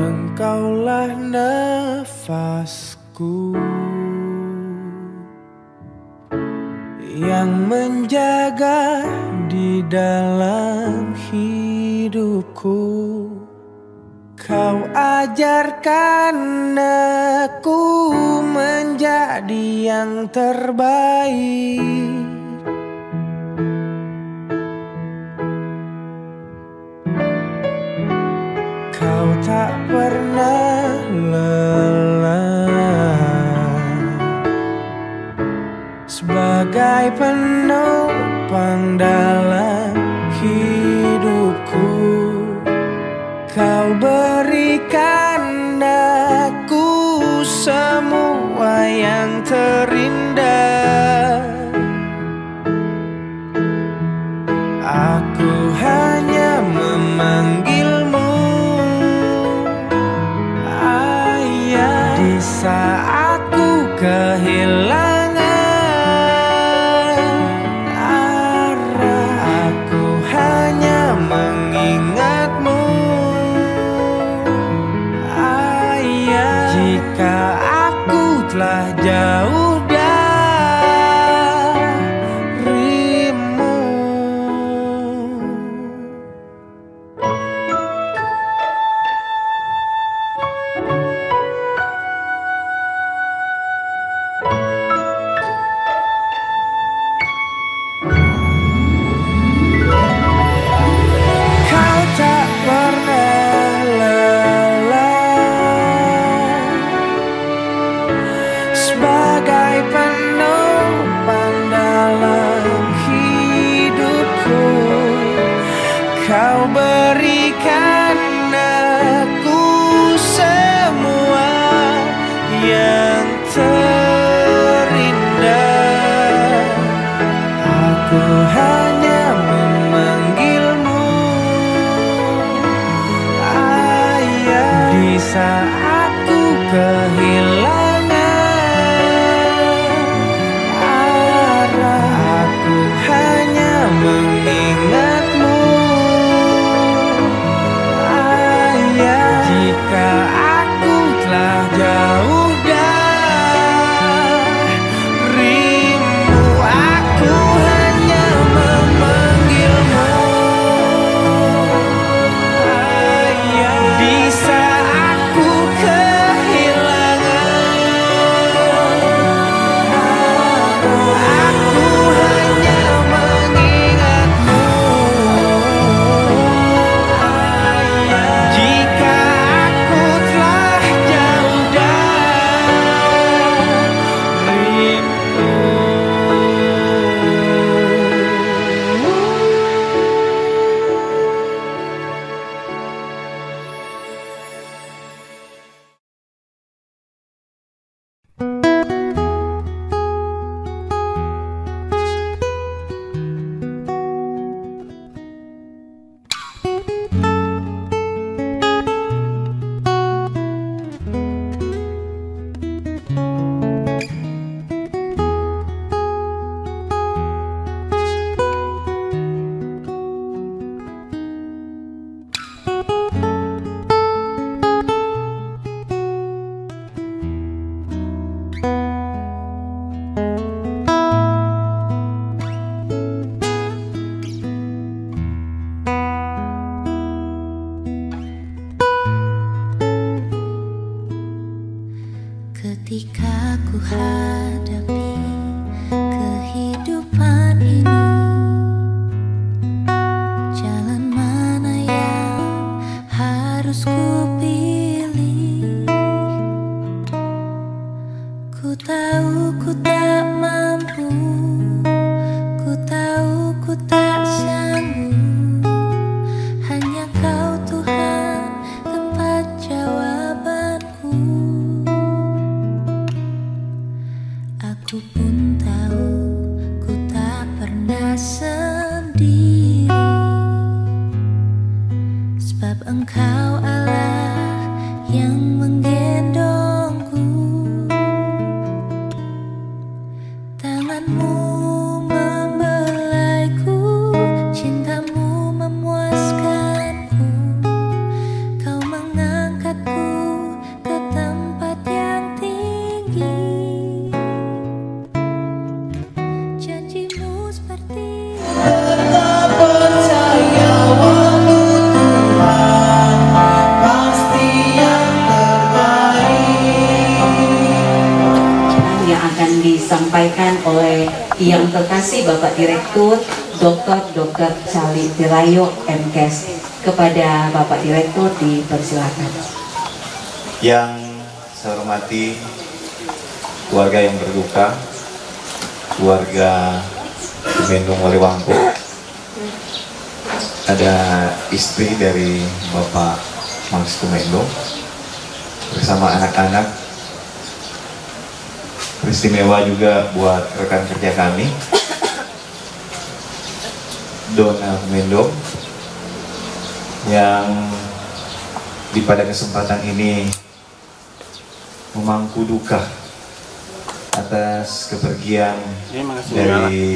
Engkaulah nafasku yang menjaga di dalam hidupku. Kau ajarkan aku menjadi yang terbaik. Kau tak pernah lelah sebagai penopang dalam hidupku. Kau berikan aku semua yang terindah. Aku hanya memanggilmu Ayah di saat ku kehilangan arah. Aku hanya mengingatmu Ayah jika aku telah jauh darimu. Kau tak pernah lelah sebagai penopang dalam hidupku. Kau berikan aku semua yang terindah. Aku hanya memanggilmu Ayah di saat ku kehilangan arah. Aku hanya mengingatmu Ayah jika aku telah jauh darimu. Aku hanya memanggilmu Ayah di saat ku kehilangan arah. Aku hanya mengingatmu Ayah jika aku telah jauh darimu. Ketika ku hadapi kehidupan ini, jalan mana yang harus ku pilih? Ku tahu ku tak mampu, ku tahu ku tak sanggup. Hanya Kau Tuhan tempat jawabanku. Aku pun tahu ku tak pernah sendiri, sebab Engkau Allah yang menggendongku. Tanganmu membelaiku, cintamu memuaskanku. Kau mengangkatku yang terkasih Bapak Direktur Dr. Cali Tirayo MKes. Kepada Bapak Direktur dipersilakan. Yang saya hormati keluarga yang berduka, keluarga Kumendong Walewangko, ada istri dari Bapak Max Kumendong bersama anak-anak. Beristimewa juga buat rekan kerja kami, Dona Kumendong, yang pada kesempatan ini memangku duka atas kepergian dari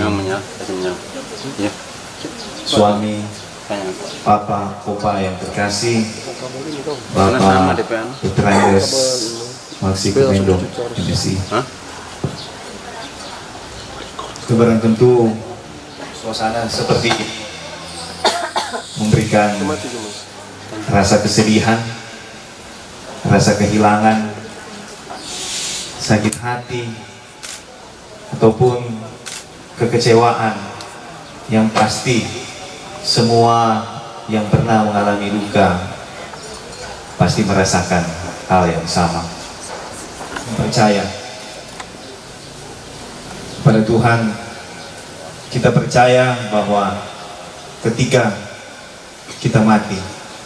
suami Papa Kopa yang terkasih, Bapak Dr. Andes Maxi Kumendong MSI. Kebarang tentu suasana seperti ini memberikan rasa kesedihan, rasa kehilangan, sakit hati, ataupun kekecewaan yang pasti semua yang pernah mengalami duka pasti merasakan hal yang sama. Percaya pada Tuhan, kita percaya bahwa ketika kita mati,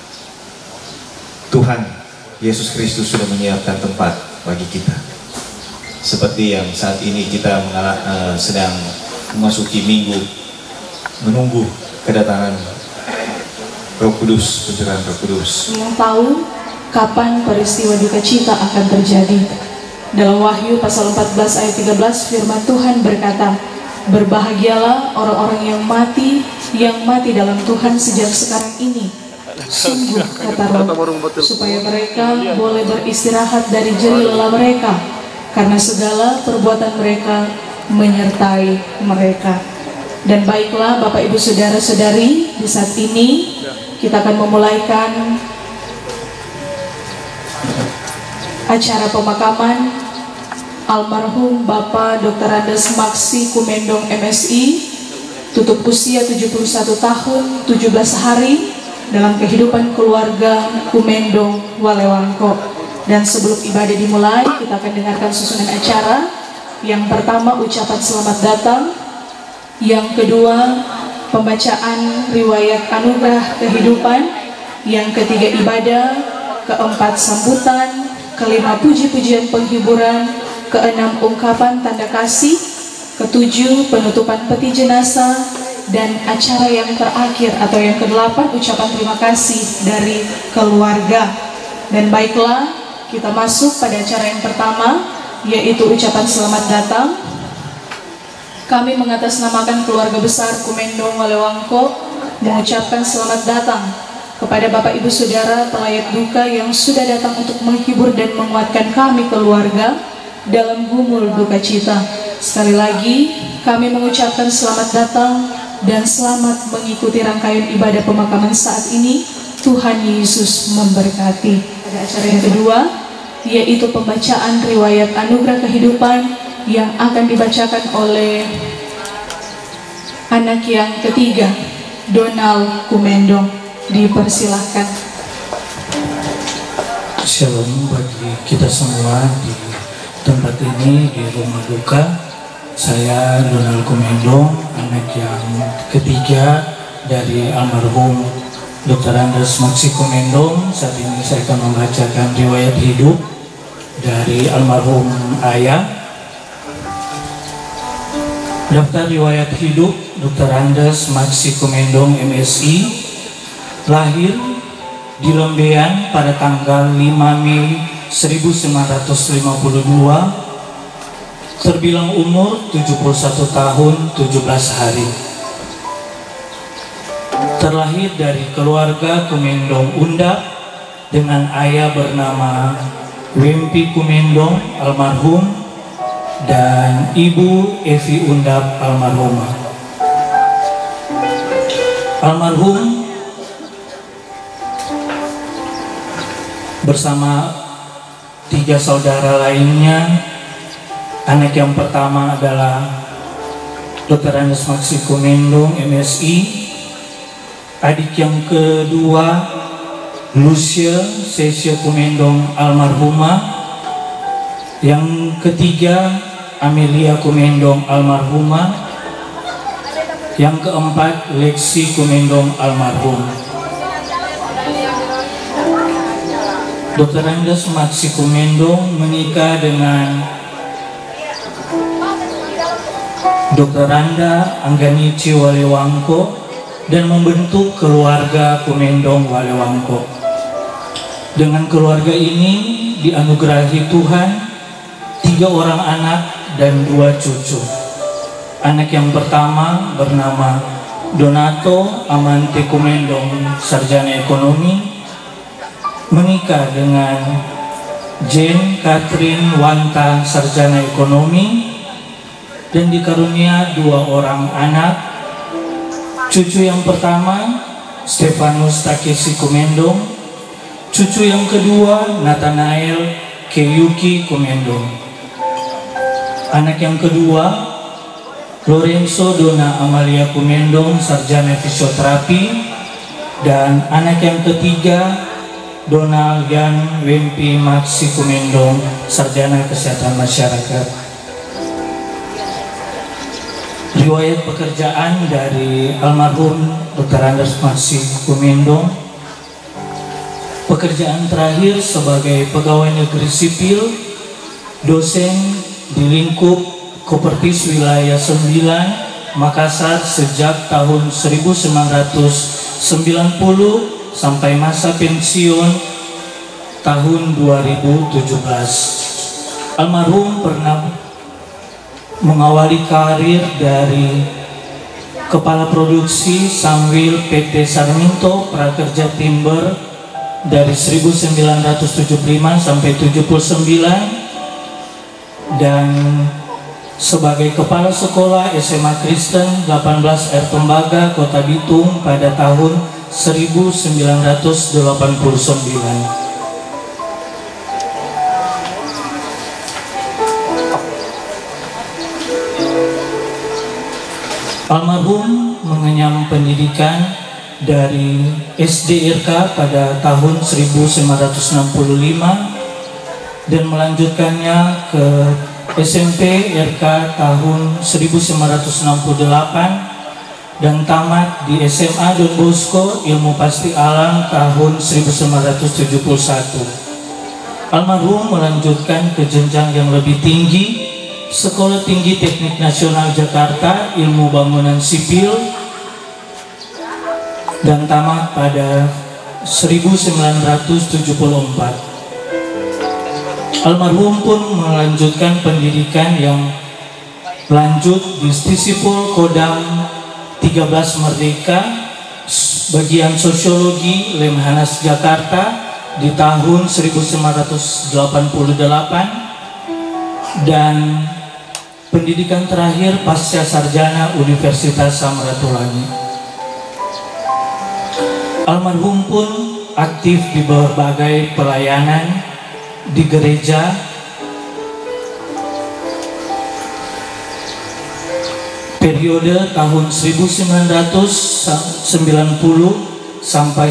Tuhan Yesus Kristus sudah menyiapkan tempat bagi kita. Seperti yang saat ini kita sedang memasuki minggu menunggu kedatangan Roh Kudus, pencurahan Roh Kudus. Yang tahu kapan peristiwa duka cita akan terjadi. Dalam Wahyu pasal 14 ayat 13 firman Tuhan berkata, "Berbahagialah orang-orang yang mati dalam Tuhan sejak sekarang ini. Sungguh, kata Roh, supaya mereka boleh beristirahat dari jerih lelah mereka, karena segala perbuatan mereka menyertai mereka." Dan baiklah Bapak Ibu Saudara-saudari, di saat ini kita akan memulaikan acara pemakaman almarhum Bapak Dr. Andes Maxi Kumendong MSI, tutup usia 71 tahun 17 hari dalam kehidupan keluarga Kumendong Walewangko. Dan sebelum ibadah dimulai, kita akan dengarkan susunan acara. Yang pertama, ucapan selamat datang. Yang kedua, pembacaan riwayat anugerah kehidupan. Yang ketiga, ibadah. Keempat, sambutan. Kelima, puji-pujian penghiburan. Keenam, ungkapan tanda kasih. Ketujuh, penutupan peti jenazah. Dan acara yang terakhir atau yang kedelapan, ucapan terima kasih dari keluarga. Dan baiklah, kita masuk pada acara yang pertama, yaitu ucapan selamat datang. Kami mengatasnamakan keluarga besar Kumendong Walewangko mengucapkan selamat datang kepada Bapak Ibu Saudara pelayat duka yang sudah datang untuk menghibur dan menguatkan kami keluarga dalam gumul duka cita. Sekali lagi kami mengucapkan selamat datang dan selamat mengikuti rangkaian ibadah pemakaman saat ini. Tuhan Yesus memberkati. Pada acara yang kedua, yaitu pembacaan riwayat anugerah kehidupan yang akan dibacakan oleh anak yang ketiga, Donald Kumendong. Dipersilahkan. Shalom bagi kita semua di tempat ini, di rumah duka. Saya Donald Kumendong, anak yang ketiga dari almarhum Dr. Andes Maxi Kumendong. Saat ini saya akan membacakan riwayat hidup dari almarhum ayah. Daftar riwayat hidup Dr. Andes Maxi Kumendong MSI, lahir di Lembean pada tanggal 5 Mei 1952, terbilang umur 71 tahun 17 hari. Terlahir dari keluarga Kumendong Undap dengan ayah bernama Wempi Kumendong almarhum dan ibu Evi Undap almarhumah. Almarhum bersama 3 saudara lainnya. Anak yang pertama adalah Dr. Andes Maksi Kumendong MSI. Adik yang kedua Lucia Sesia Kumendong almarhumah. Yang ketiga Amelia Kumendong almarhumah. Yang keempat Lexi Kumendong almarhum. Dr. Andes Maksi Kumendong menikah dengan Dr. Randa Angganici Walewangko dan membentuk keluarga Kumendong Walewangko. Dengan keluarga ini dianugerahi Tuhan 3 orang anak dan 2 cucu. Anak yang pertama bernama Donato Amante Kumendong, sarjana ekonomi, menikah dengan Jane Catherine Wanta, sarjana ekonomi, dan dikarunia 2 orang anak. Cucu yang pertama Stefanus Takeshi Kumendong, cucu yang kedua Nathanael Keyuki Kumendong. Anak yang kedua Lorenzo Dona Amalia Kumendong, sarjana fisioterapi, dan anak yang ketiga Donald Yan Wempi Maksi Kumendong, sarjana kesehatan masyarakat. Riwayat pekerjaan dari almarhum Dr. Andes Maksi Kumendong. Pekerjaan terakhir sebagai pegawai negeri sipil, dosen di lingkup Kopertis Wilayah 9 Makassar sejak tahun 1990 sampai masa pensiun tahun 2017. Almarhum pernah mengawali karir dari kepala produksi Samwil PT Sarminto Prakerja Timber dari 1975 sampai 79, dan sebagai kepala sekolah SMA Kristen 18 R Tembaga Kota Bitung pada tahun 1989. Almarhum mengenyam pendidikan dari SDRK pada tahun 1965 dan melanjutkannya ke SMP RK tahun 1968 dan tamat di SMA Don Bosco Ilmu Pasti Alam tahun 1971. Almarhum melanjutkan ke jenjang yang lebih tinggi, Sekolah Tinggi Teknik Nasional Jakarta Ilmu Bangunan Sipil, dan tamat pada 1974. Almarhum pun melanjutkan pendidikan yang lanjut di Stisipul Kodam 13 Merdeka, bagian Sosiologi Lemhanas Jakarta di tahun 1988, dan pendidikan terakhir pasca sarjana Universitas Samratulangi. Almarhum pun aktif di berbagai pelayanan di gereja, periode tahun 1990 sampai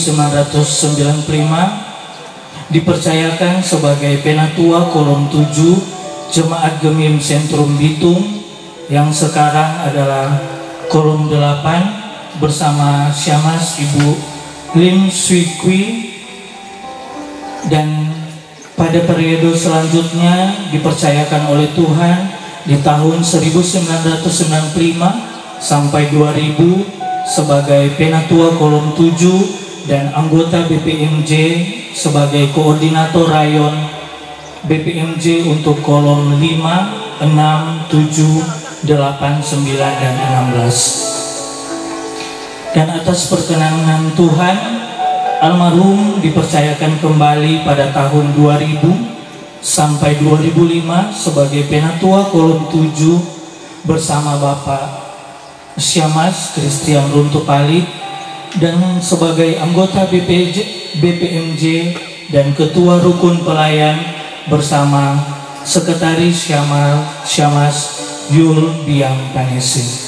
1995 dipercayakan sebagai Penatua Kolom 7 Jemaat Gemim Sentrum Bitung yang sekarang adalah Kolom 8 bersama Syamas Ibu Lim Sui Kui, dan pada periode selanjutnya dipercayakan oleh Tuhan di tahun 1995 sampai 2000 sebagai Penatua Kolom 7 dan anggota BPMJ sebagai Koordinator Rayon BPMJ untuk kolom 5, 6, 7, 8, 9, dan 16. Dan atas perkenan Tuhan, almarhum dipercayakan kembali pada tahun 2000 sampai 2005 sebagai Penatua Kolom 7 bersama Bapak Syamas Christian Runtupalit, dan sebagai anggota BPMJ dan Ketua Rukun Pelayan bersama Sekretaris Syamas Yul Biang Panesi.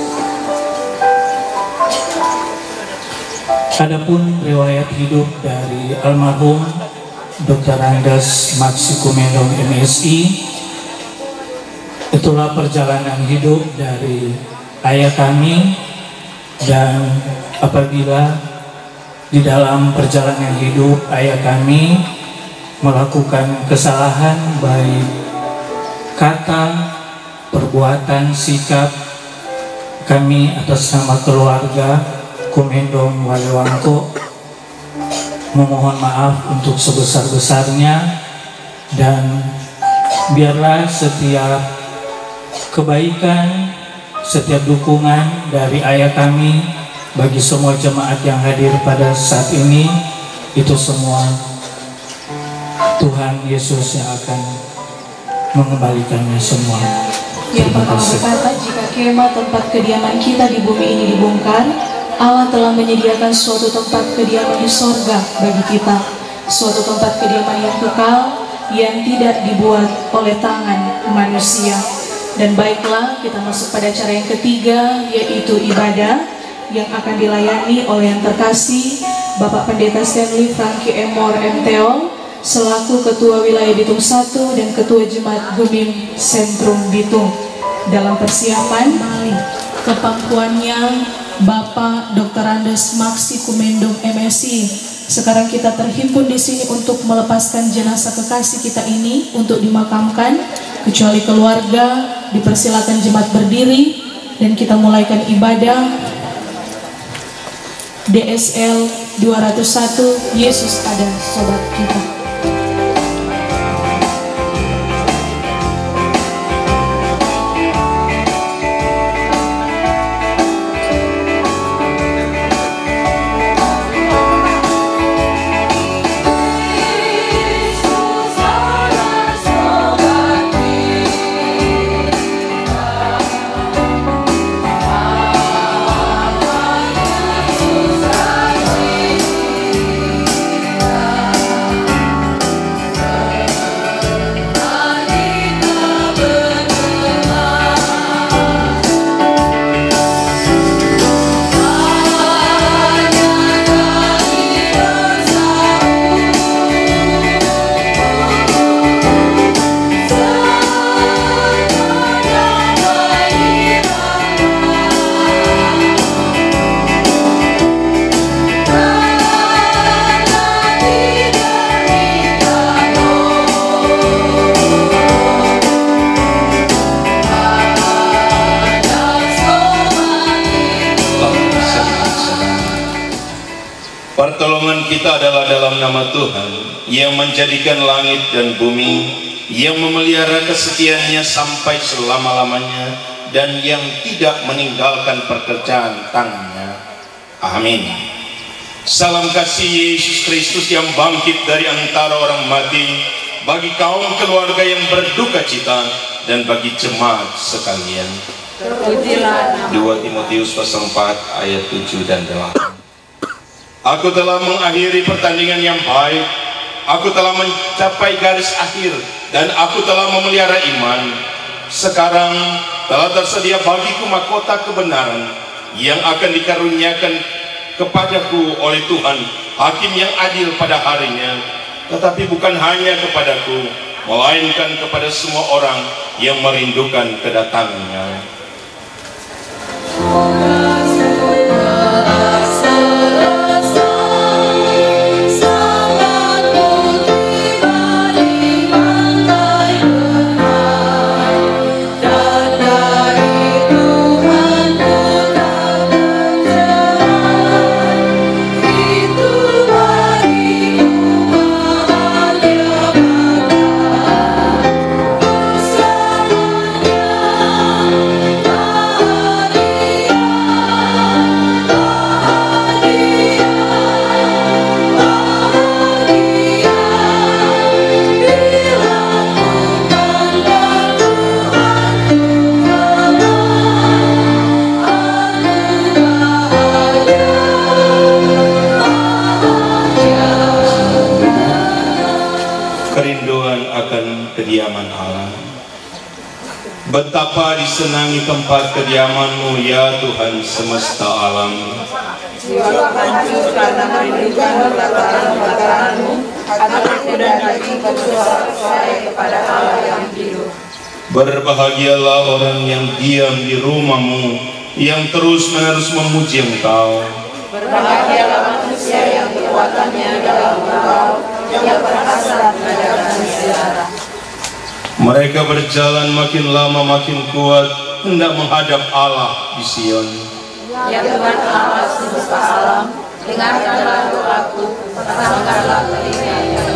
Adapun riwayat hidup dari almarhum Dr. Andes Maksi Kumendong MSI, itulah perjalanan hidup dari ayah kami, dan apabila di dalam perjalanan hidup ayah kami melakukan kesalahan baik kata, perbuatan, sikap, kami atas nama keluarga Kumendong Walewangko memohon maaf untuk sebesar-besarnya, dan biarlah setiap kebaikan, setiap dukungan dari ayah kami bagi semua jemaat yang hadir pada saat ini, itu semua Tuhan Yesus yang akan mengembalikannya semua. Yang pertama berkata, jika kemah tempat kediaman kita di bumi ini dibongkar, Allah telah menyediakan suatu tempat kediaman di sorga bagi kita, suatu tempat kediaman yang kekal, yang tidak dibuat oleh tangan manusia. Dan baiklah, kita masuk pada cara yang ketiga, yaitu ibadah yang akan dilayani oleh yang terkasih Bapak Pendeta Stanley Frankie Emor MTO selaku Ketua Wilayah Bitung 1 dan Ketua Jemaat Gemim Sentrum Bitung. Dalam persiapan kepangkuannya Bapak Dr. Andes Maksi Kumendong MSI. Sekarang kita terhimpun di sini untuk melepaskan jenazah kekasih kita ini untuk dimakamkan. Kecuali keluarga, dipersilakan jemaat berdiri dan kita mulaikan ibadah DSL 201 Yesus ada sobat kita. Pertolongan kita adalah dalam nama Tuhan yang menjadikan langit dan bumi, yang memelihara kesetiaannya sampai selama-lamanya, dan yang tidak meninggalkan pekerjaan tangannya. Amin. Salam kasih Yesus Kristus yang bangkit dari antara orang mati, bagi kaum keluarga yang berduka cita dan bagi jemaat sekalian. 2 Timotius pasal 4 ayat 7 dan 8. Aku telah mengakhiri pertandingan yang baik, aku telah mencapai garis akhir, dan aku telah memelihara iman. Sekarang telah tersedia bagiku mahkota kebenaran yang akan dikaruniakan kepadaku oleh Tuhan, Hakim yang adil pada harinya. Tetapi bukan hanya kepadaku, melainkan kepada semua orang yang merindukan kedatangannya. Betapa disenangi tempat kediaman-Mu ya Tuhan semesta alam. Jiwa hancur karena merindukan pelataran-pelataran-Mu, hatiku dan hatiku bersorak-sorai kepada Allah yang hidup. Berbahagialah orang yang diam di rumah-Mu, yang terus-menerus memuji Engkau. Berbahagialah manusia yang kekuatannya dalam Engkau, yang berhasrat mengadakan ziarah. Mereka berjalan makin lama makin kuat, hendak menghadap Allah di Sion. Ya Tuhan Allah semesta alam, dengarkanlah doaku, pasangkanlah telinga yang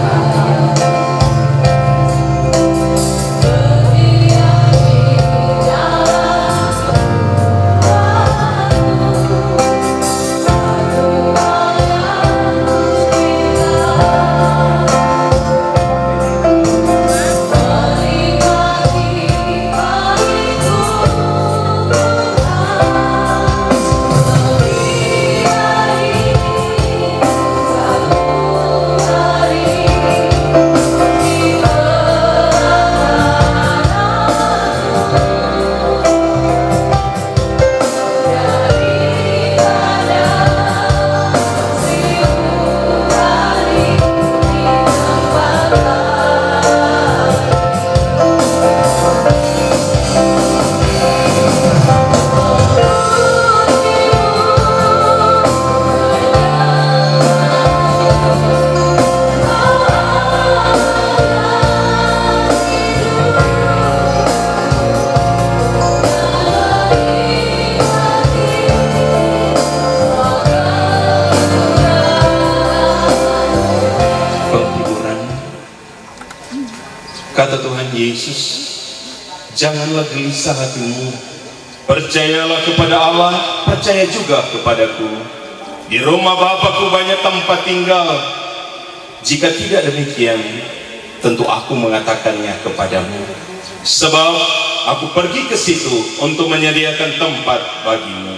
Yesus, janganlah gelisah hatimu, percayalah kepada Allah, percaya juga kepadaku. Di rumah Bapakku banyak tempat tinggal. Jika tidak demikian, tentu aku mengatakannya kepadamu, sebab aku pergi ke situ untuk menyediakan tempat bagimu.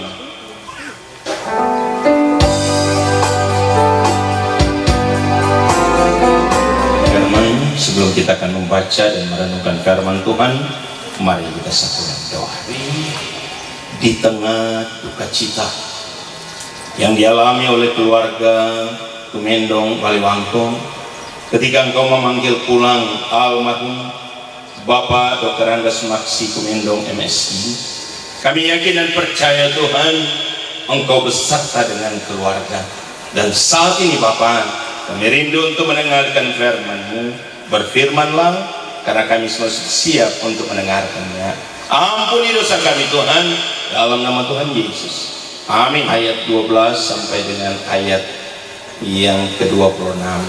Sebelum kita akan membaca dan merenungkan firman Tuhan, mari kita satukan doa. Di tengah duka cita yang dialami oleh keluarga Kumendong Baliwangko, ketika Engkau memanggil pulang almarhum Bapak Dr. Andes Maksi Kumendong MSI, kami yakin dan percaya Tuhan, Engkau beserta dengan keluarga. Dan saat ini Bapak, kami rindu untuk mendengarkan firman-Mu. Berfirmanlah, karena kami semua siap untuk mendengarkannya. Ampuni dosa kami Tuhan, dalam nama Tuhan Yesus. Amin. Ayat 12 sampai dengan ayat yang ke-26.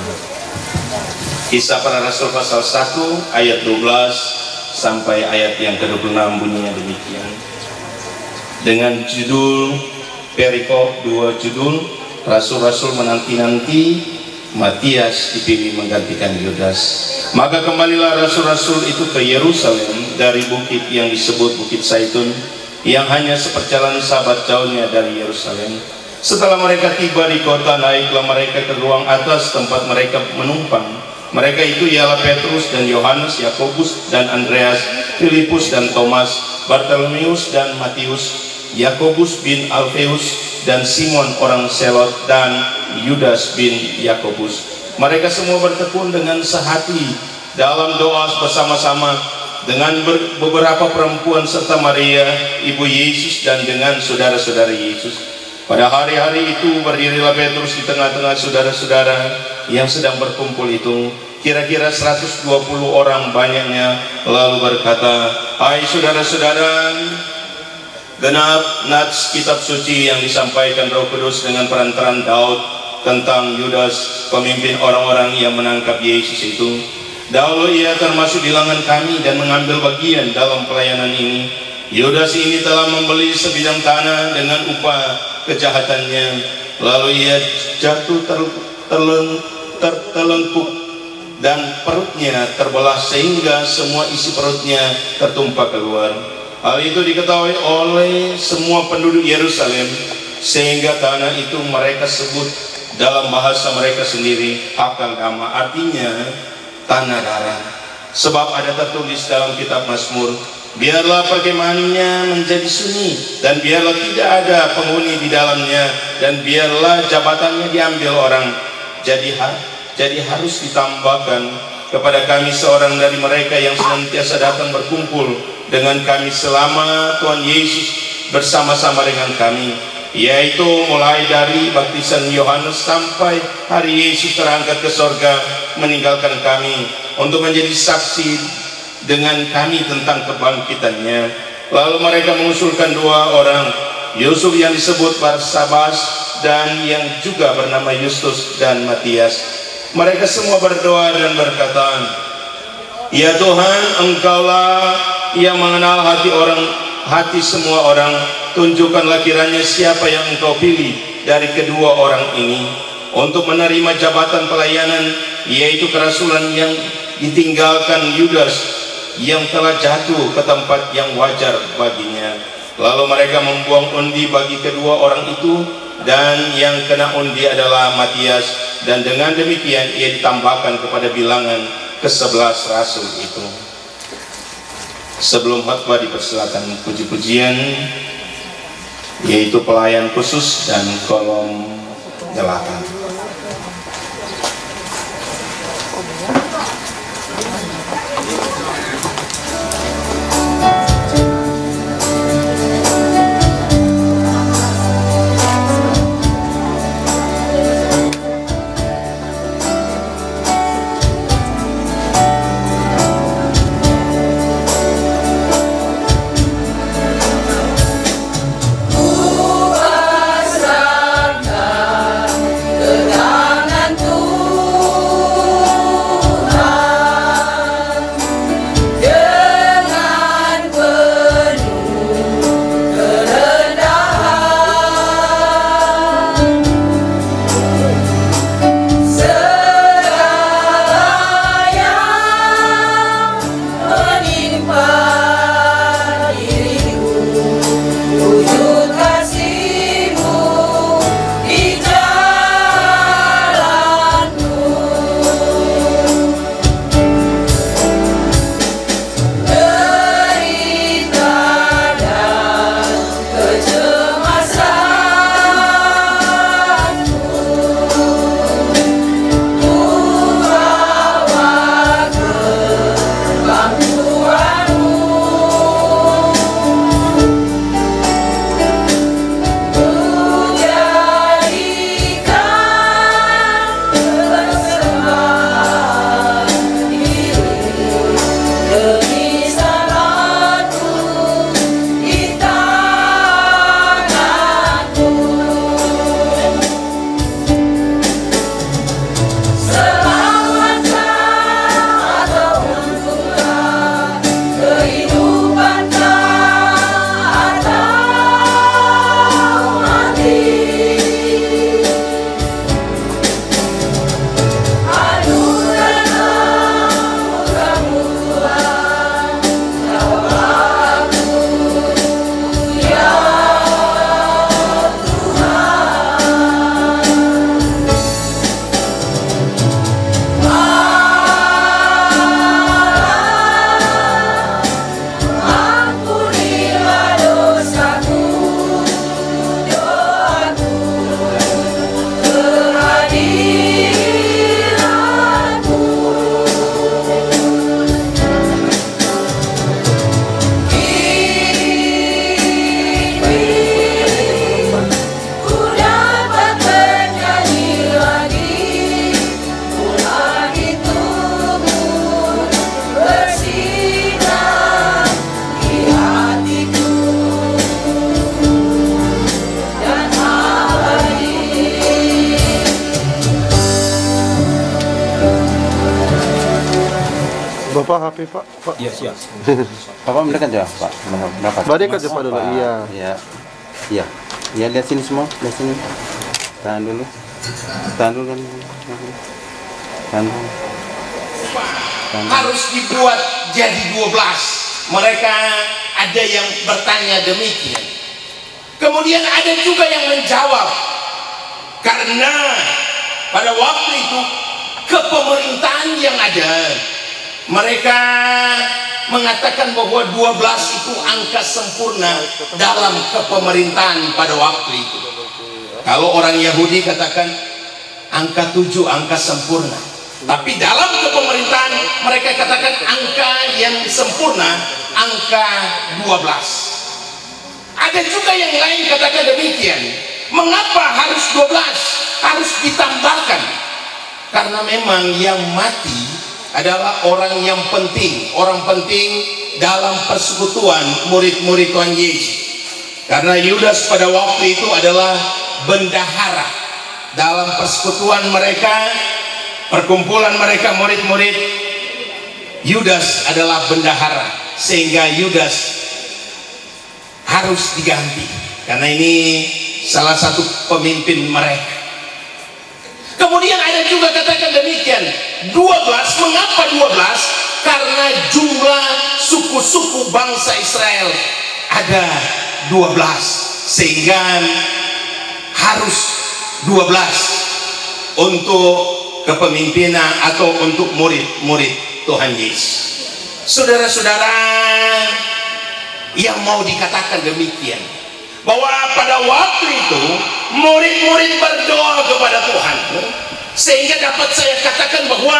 Kisah Para Rasul pasal 1 ayat 12 sampai ayat yang ke-26 bunyinya demikian. Dengan judul perikop, dua judul, Rasul-Rasul menanti-nanti, Matias dipilih menggantikan Yudas. Maka kembalilah rasul-rasul itu ke Yerusalem dari bukit yang disebut Bukit Zaitun, yang hanya seperjalanan sabat jauhnya dari Yerusalem. Setelah mereka tiba di kota, naiklah mereka ke ruang atas tempat mereka menumpang. Mereka itu ialah Petrus dan Yohanes, Yakobus dan Andreas, Filipus dan Thomas, Bartolomeus dan Matius, Yakobus bin Alfeus dan Simon orang Selot, dan Yudas bin Yakobus. Mereka semua bertekun dengan sehati dalam doa bersama-sama dengan beberapa perempuan serta Maria ibu Yesus dan dengan saudara-saudara Yesus. Pada hari-hari itu berdirilah Petrus di tengah-tengah saudara-saudara yang sedang berkumpul itu, kira-kira 120 orang banyaknya, lalu berkata, "Hai saudara-saudara, genap nats kitab suci yang disampaikan Roh Kudus dengan perantaran Daud tentang Yudas, pemimpin orang-orang yang menangkap Yesus itu. Dahulu ia termasuk di lengan kami dan mengambil bagian dalam pelayanan ini. Yudas ini telah membeli sebidang tanah dengan upah kejahatannya. Lalu ia jatuh tertelungkup dan perutnya terbelah sehingga semua isi perutnya tertumpah keluar. Hal itu diketahui oleh semua penduduk Yerusalem, sehingga tanah itu mereka sebut dalam bahasa mereka sendiri Hakal-Dama, artinya tanah darah. Sebab ada tertulis dalam kitab Mazmur, Biarlah perkemahannya menjadi sunyi, dan biarlah tidak ada penghuni di dalamnya, dan biarlah jabatannya diambil orang. Jadi harus ditambahkan kepada kami seorang dari mereka yang senantiasa datang berkumpul dengan kami selama Tuhan Yesus bersama-sama dengan kami, yaitu mulai dari baptisan Yohanes sampai hari Yesus terangkat ke sorga meninggalkan kami untuk menjadi saksi dengan kami tentang kebangkitannya. Lalu mereka mengusulkan 2 orang, Yusuf yang disebut Barsabas dan yang juga bernama Justus dan Matias. Mereka semua berdoa dan berkata, "Ya Tuhan, Engkaulah yang mengenal hati semua orang. Tunjukkanlah kiranya siapa yang Engkau pilih dari kedua orang ini untuk menerima jabatan pelayanan, yaitu kerasulan yang ditinggalkan Yudas yang telah jatuh ke tempat yang wajar baginya." Lalu mereka membuang undi bagi kedua orang itu, dan yang kena undi adalah Matias, dan dengan demikian ia ditambahkan kepada bilangan ke-11 rasul itu. Sebelum khotbah dipersilakan puji-pujian, yaitu pelayan khusus dan kolom jelakan. Bapak HP Pak. Iya siap. Bapak mendekat ya Pak. Mendekat. Bapak dekat ya Pak dulu. Iya. Iya. Iya. Iya lihat sini semua. Lihat sini. Tahan dulu. Tahan dulu kan. Tahan dulu. Harus dibuat jadi 12. Mereka ada yang bertanya demikian. Kemudian ada juga yang menjawab, karena pada waktu itu kepemerintahan yang ada Mereka mengatakan bahwa 12 itu angka sempurna dalam kepemerintahan pada waktu itu. Kalau orang Yahudi katakan angka 7 angka sempurna, tapi dalam kepemerintahan mereka katakan angka yang sempurna angka 12. Ada juga yang lain katakan demikian. Mengapa harus 12? Harus ditambahkan. Karena memang yang mati adalah orang yang penting, orang penting dalam persekutuan murid-murid Tuhan Yesus. Karena Yudas pada waktu itu adalah bendahara dalam persekutuan mereka, perkumpulan mereka murid-murid. Yudas adalah bendahara, sehingga Yudas harus diganti karena ini salah satu pemimpin mereka. Kemudian ada juga katakan demikian 12. Mengapa 12? Karena jumlah suku-suku bangsa Israel ada 12, sehingga harus 12 untuk kepemimpinan atau untuk murid-murid Tuhan Yesus. Saudara-saudara yang mau dikatakan demikian, bahwa pada waktu itu murid-murid berdoa kepada Tuhan, sehingga dapat saya katakan bahwa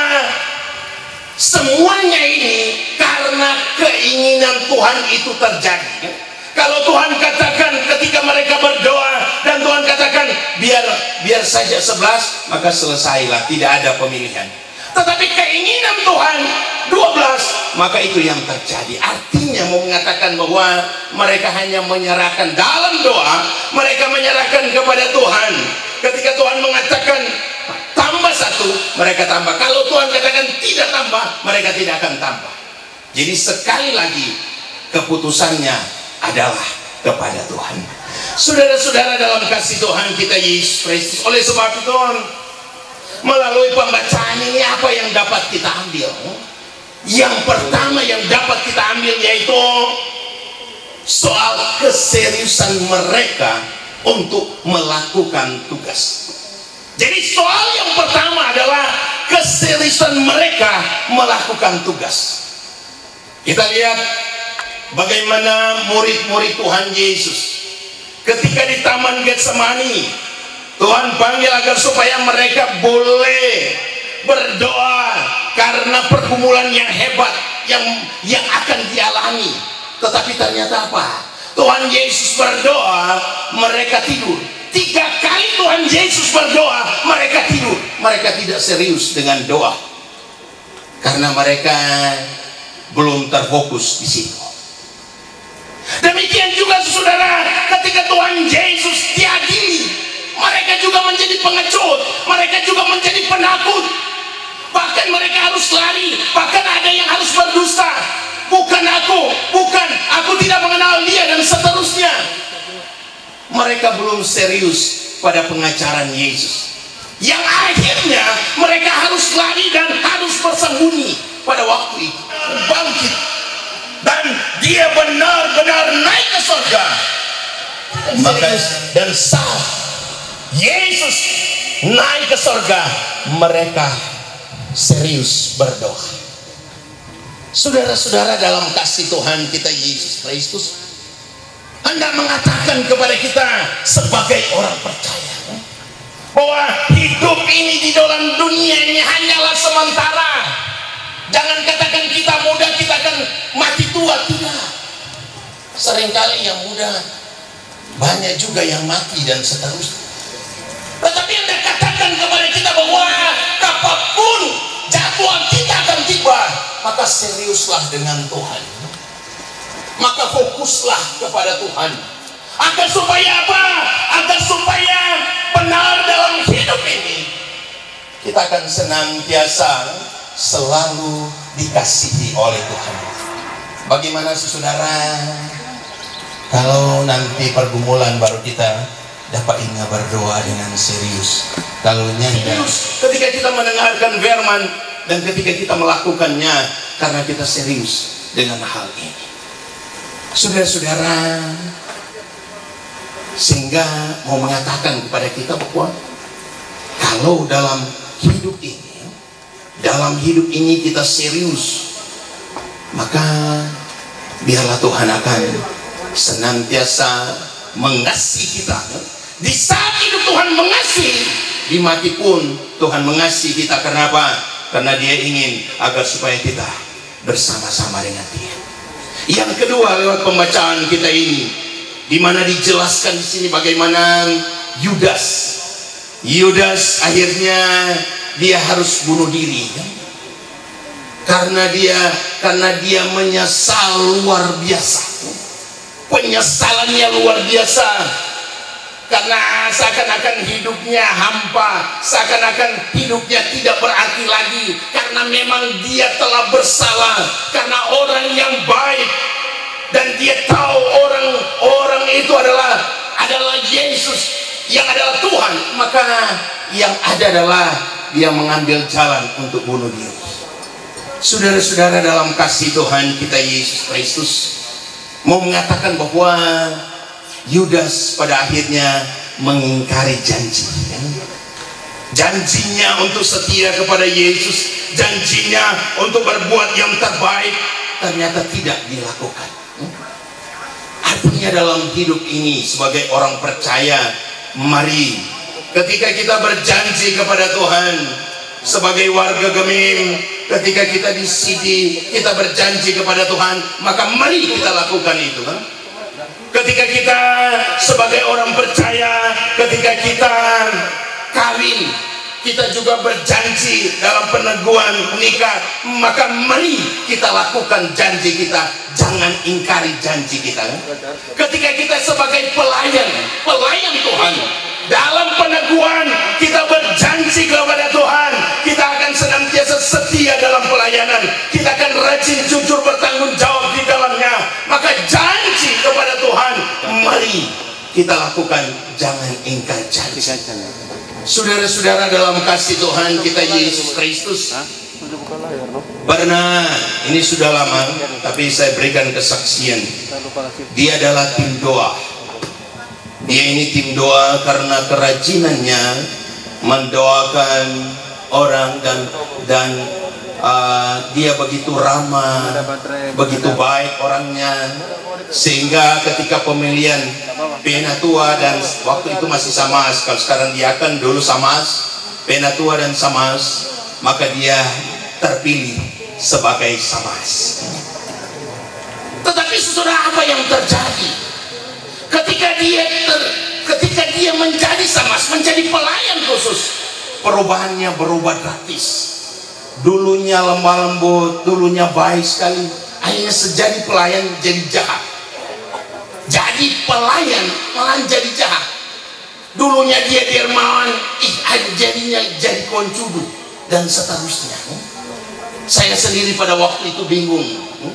semuanya ini karena keinginan Tuhan itu terjadi. Kalau Tuhan katakan ketika mereka berdoa dan Tuhan katakan biar saja 11, maka selesailah, tidak ada pemilihan. Tetapi keinginan Tuhan 12, maka itu yang terjadi. Artinya mau mengatakan bahwa mereka hanya menyerahkan dalam doa, mereka menyerahkan kepada Tuhan. Ketika Tuhan mengatakan tambah 1, mereka tambah. Kalau Tuhan katakan tidak tambah, mereka tidak akan tambah. Jadi sekali lagi keputusannya adalah kepada Tuhan. Saudara-saudara dalam kasih Tuhan kita Yesus Kristus, oleh sebab itu melalui pembacaan ini apa yang dapat kita ambil? Yang pertama yang dapat kita ambil yaitu soal keseriusan mereka untuk melakukan tugas. Jadi soal yang pertama adalah keseriusan mereka melakukan tugas. Kita lihat bagaimana murid-murid Tuhan Yesus ketika di Taman Getsemani, Tuhan panggil agar supaya mereka boleh berdoa karena pergumulan yang hebat yang akan dialami. Tetapi ternyata apa? Tuhan Yesus berdoa, mereka tidur. 3 kali Tuhan Yesus berdoa, mereka tidur. Mereka tidak serius dengan doa karena mereka belum terfokus di situ. Demikian juga saudara, ketika Tuhan Yesus diadili, mereka juga menjadi pengecut, mereka juga menjadi penakut. Bahkan mereka harus lari, bahkan ada yang harus berdusta. Bukan aku tidak mengenal dia, dan seterusnya. Mereka belum serius pada pengajaran Yesus, yang akhirnya mereka harus lari dan harus bersembunyi pada waktu itu. Bangkit, dan dia benar-benar naik ke surga. Maka dan saat Yesus naik ke surga, mereka serius berdoa. Saudara-saudara dalam kasih Tuhan kita Yesus Kristus, Anda mengatakan kepada kita sebagai orang percaya bahwa hidup ini di dalam dunia ini hanyalah sementara. Jangan katakan kita muda, kita akan mati tua. Tidak. Seringkali yang muda, banyak juga yang mati dan seterusnya. Tetapi Anda katakan kepada kita bahwa kapanpun jadwal kita akan tiba, maka seriuslah dengan Tuhan, maka fokuslah kepada Tuhan, agar supaya apa? Agar supaya benar dalam hidup ini kita akan senantiasa selalu dikasihi oleh Tuhan. Bagaimana saudara kalau nanti pergumulan baru kita dapat ingat berdoa dengan serius? Kalau serius ketika kita mendengarkan firman dan ketika kita melakukannya karena kita serius dengan hal ini, saudara-saudara, sehingga mau mengatakan kepada kita bahwa kalau dalam hidup ini kita serius maka biarlah Tuhan akan senantiasa mengasihi kita. Di saat hidup Tuhan mengasihi, di mati pun Tuhan mengasihi kita. Karena apa? Karena Dia ingin agar supaya kita bersama-sama dengan Dia. Yang kedua, lewat pembacaan kita ini, di mana dijelaskan di sini bagaimana Yudas akhirnya dia harus bunuh diri, karena dia menyesal luar biasa. Penyesalannya luar biasa, karena seakan-akan hidupnya hampa, seakan-akan hidupnya tidak berarti lagi, karena memang dia telah bersalah, karena orang yang baik, dan dia tahu orang itu adalah Yesus yang adalah Tuhan, maka yang ada adalah dia mengambil jalan untuk bunuh diri. Saudara-saudara dalam kasih Tuhan kita Yesus Kristus, mau mengatakan bahwa Yudas pada akhirnya mengingkari janji. Janjinya untuk setia kepada Yesus, janjinya untuk berbuat yang terbaik, ternyata tidak dilakukan. Artinya dalam hidup ini sebagai orang percaya, mari ketika kita berjanji kepada Tuhan sebagai warga Gemim, ketika kita di sini kita berjanji kepada Tuhan, maka mari kita lakukan itu. Ketika kita sebagai orang percaya, ketika kita kawin, kita juga berjanji dalam peneguhan nikah, maka mari kita lakukan janji kita, jangan ingkari janji kita. Ketika kita sebagai pelayan Tuhan, dalam peneguhan kita berjanji kepada Tuhan, kita akan senantiasa setia dalam pelayanan, kita akan rajin, jujur, bertanggung jawab di dalamnya. Maka janji kepada Tuhan, mari kita lakukan, jangan ingkar janji. Saudara-saudara dalam kasih Tuhan kita Yesus Kristus, karena ini sudah lama, tapi saya berikan kesaksian, dia adalah tim doa. Dia ini tim doa karena kerajinannya mendoakan orang, dan dia begitu ramah, begitu baik orangnya, sehingga ketika pemilihan Penatua, dan waktu itu masih Samas, kalau sekarang dia kan dulu Samas, Penatua dan Samas, maka dia terpilih sebagai Samas. Tetapi saudara, apa yang terjadi ketika dia menjadi Samas, menjadi pelayan khusus? Perubahannya berubah drastis. Dulunya lemah lembut, dulunya baik sekali, akhirnya sejadi pelayan jadi jahat. Jadi pelayan malah jadi jahat. Dulunya dia dermawan, jadinya jadi koncudu, dan seterusnya. Saya sendiri pada waktu itu bingung,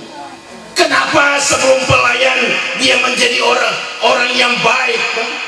kenapa sebelum pelayan dia menjadi orang yang baik,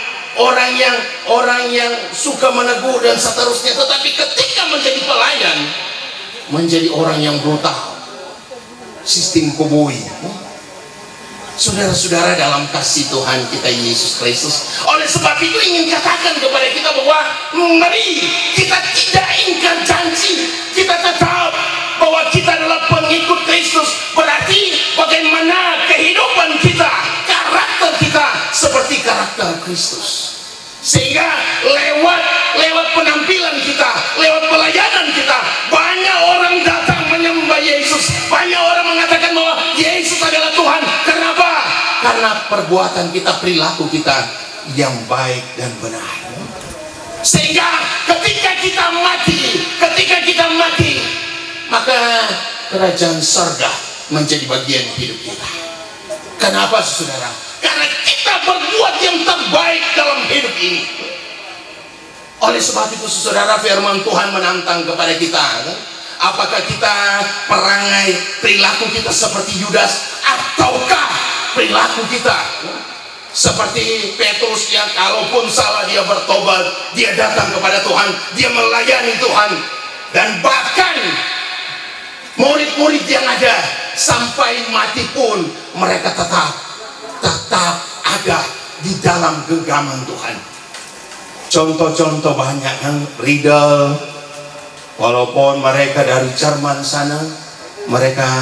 orang yang suka menegur dan seterusnya, tetapi ketika menjadi pelayan menjadi orang yang brutal, sistem koboi. Saudara-saudara dalam kasih Tuhan kita Yesus Kristus, oleh sebab itu ingin katakan kepada kita bahwa mari kita tidak ingkar janji, kita tetap bahwa kita adalah pengikut Kristus. Berarti bagaimana kehidupan kita, karakter kita seperti karakter Kristus, sehingga lewat penampilan kita, lewat pelayanan kita, banyak orang datang menyembah Yesus, banyak orang mengatakan bahwa Yesus adalah Tuhan. Kenapa? Karena perbuatan kita, perilaku kita yang baik dan benar. Sehingga ketika kita mati, maka kerajaan surga menjadi bagian hidup kita. Kenapa saudara? Karena kita berbuat yang terbaik dalam hidup ini. Oleh sebab itu saudara, firman Tuhan menantang kepada kita, apakah kita perangai perilaku kita seperti Yudas, ataukah perilaku kita seperti Petrus yang kalaupun salah dia bertobat, dia datang kepada Tuhan, dia melayani Tuhan, dan bahkan murid-murid yang ada sampai mati pun mereka tetap ada di dalam genggaman Tuhan. Contoh-contoh banyak yang Riedel, walaupun mereka dari Jerman sana, mereka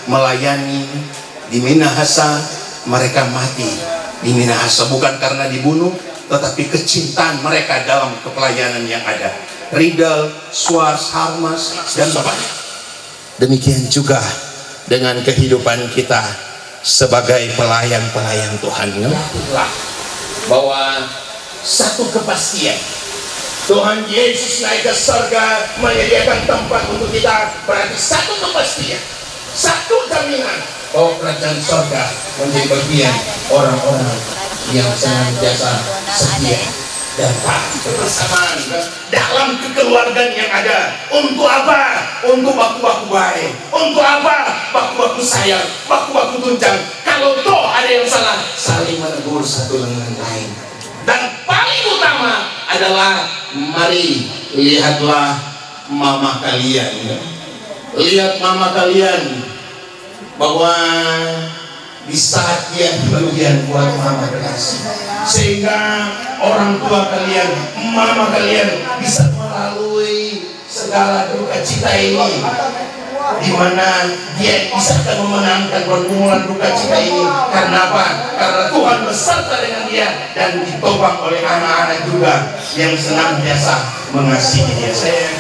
melayani di Minahasa, mereka mati di Minahasa bukan karena dibunuh, tetapi kecintaan mereka dalam kepelayanan yang ada. Ridal, Swars, Harmas, dan banyak. Demikian juga dengan kehidupan kita sebagai pelayan-pelayan Tuhan. Ngertilah bahwa satu kepastian, Tuhan Yesus naik ke surga menyediakan tempat untuk kita. Berarti satu kepastian, satu jaminan bahwa kerajaan surga menjadi bagian orang-orang yang senantiasa setia dan taat kebersamaan dalam kekeluargaan yang ada. Untuk apa? Untuk baku-baku baik. Untuk apa? Baku-baku sayang, baku-baku tuncang. Kalau toh ada yang salah, saling menegur satu dengan lain. Dan paling utama adalah, mari lihatlah mama kalian. Lihat mama kalian, bahwa di saat dia kemudian buat mama kasih, sehingga orang tua kalian, mama kalian bisa melalui segala duka cita ini, di mana dia bisa memenangkan pergumulan duka cita ini. Karena apa? Karena Tuhan beserta dengan dia dan ditopang oleh anak-anak juga yang senantiasa mengasihi dia. Saya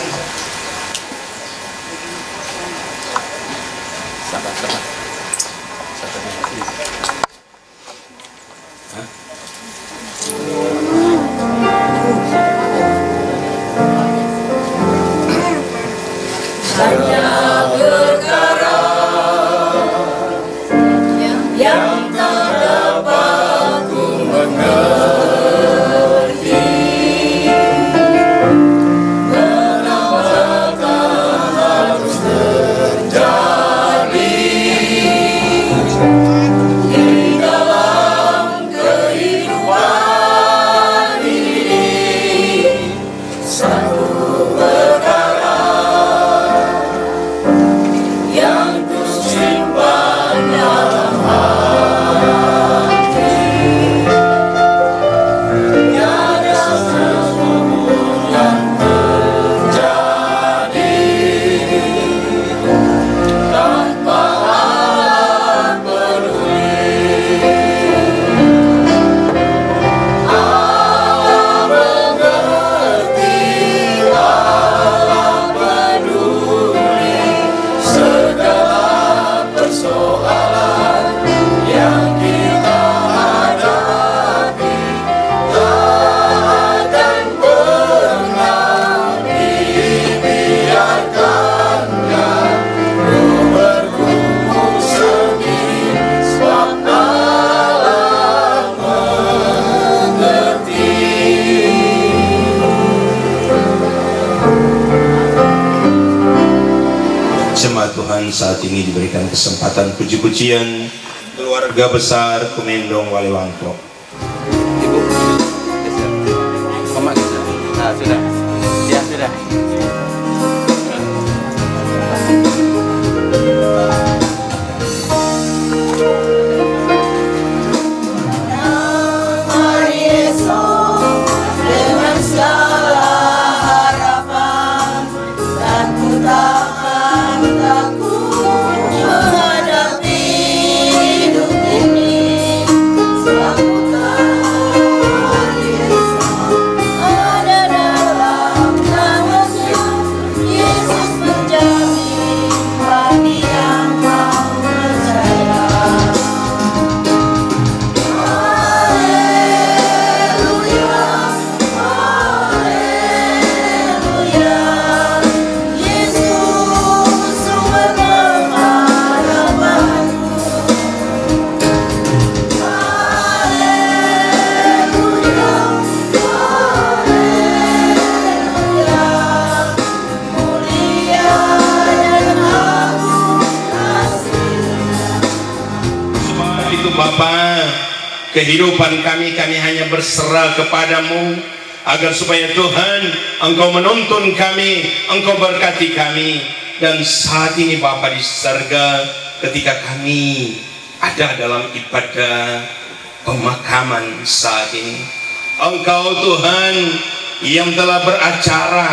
Tuhan saat ini diberikan kesempatan puji-pujian keluarga besar Kumendong Waliwangko. Ibu, Mama, nah, sudah, ya sudah. Bapa, kehidupan kami hanya berserah kepadamu, agar supaya Tuhan Engkau menuntun kami, Engkau berkati kami. Dan saat ini Bapa di surga, ketika kami ada dalam ibadah pemakaman saat ini, Engkau Tuhan yang telah beracara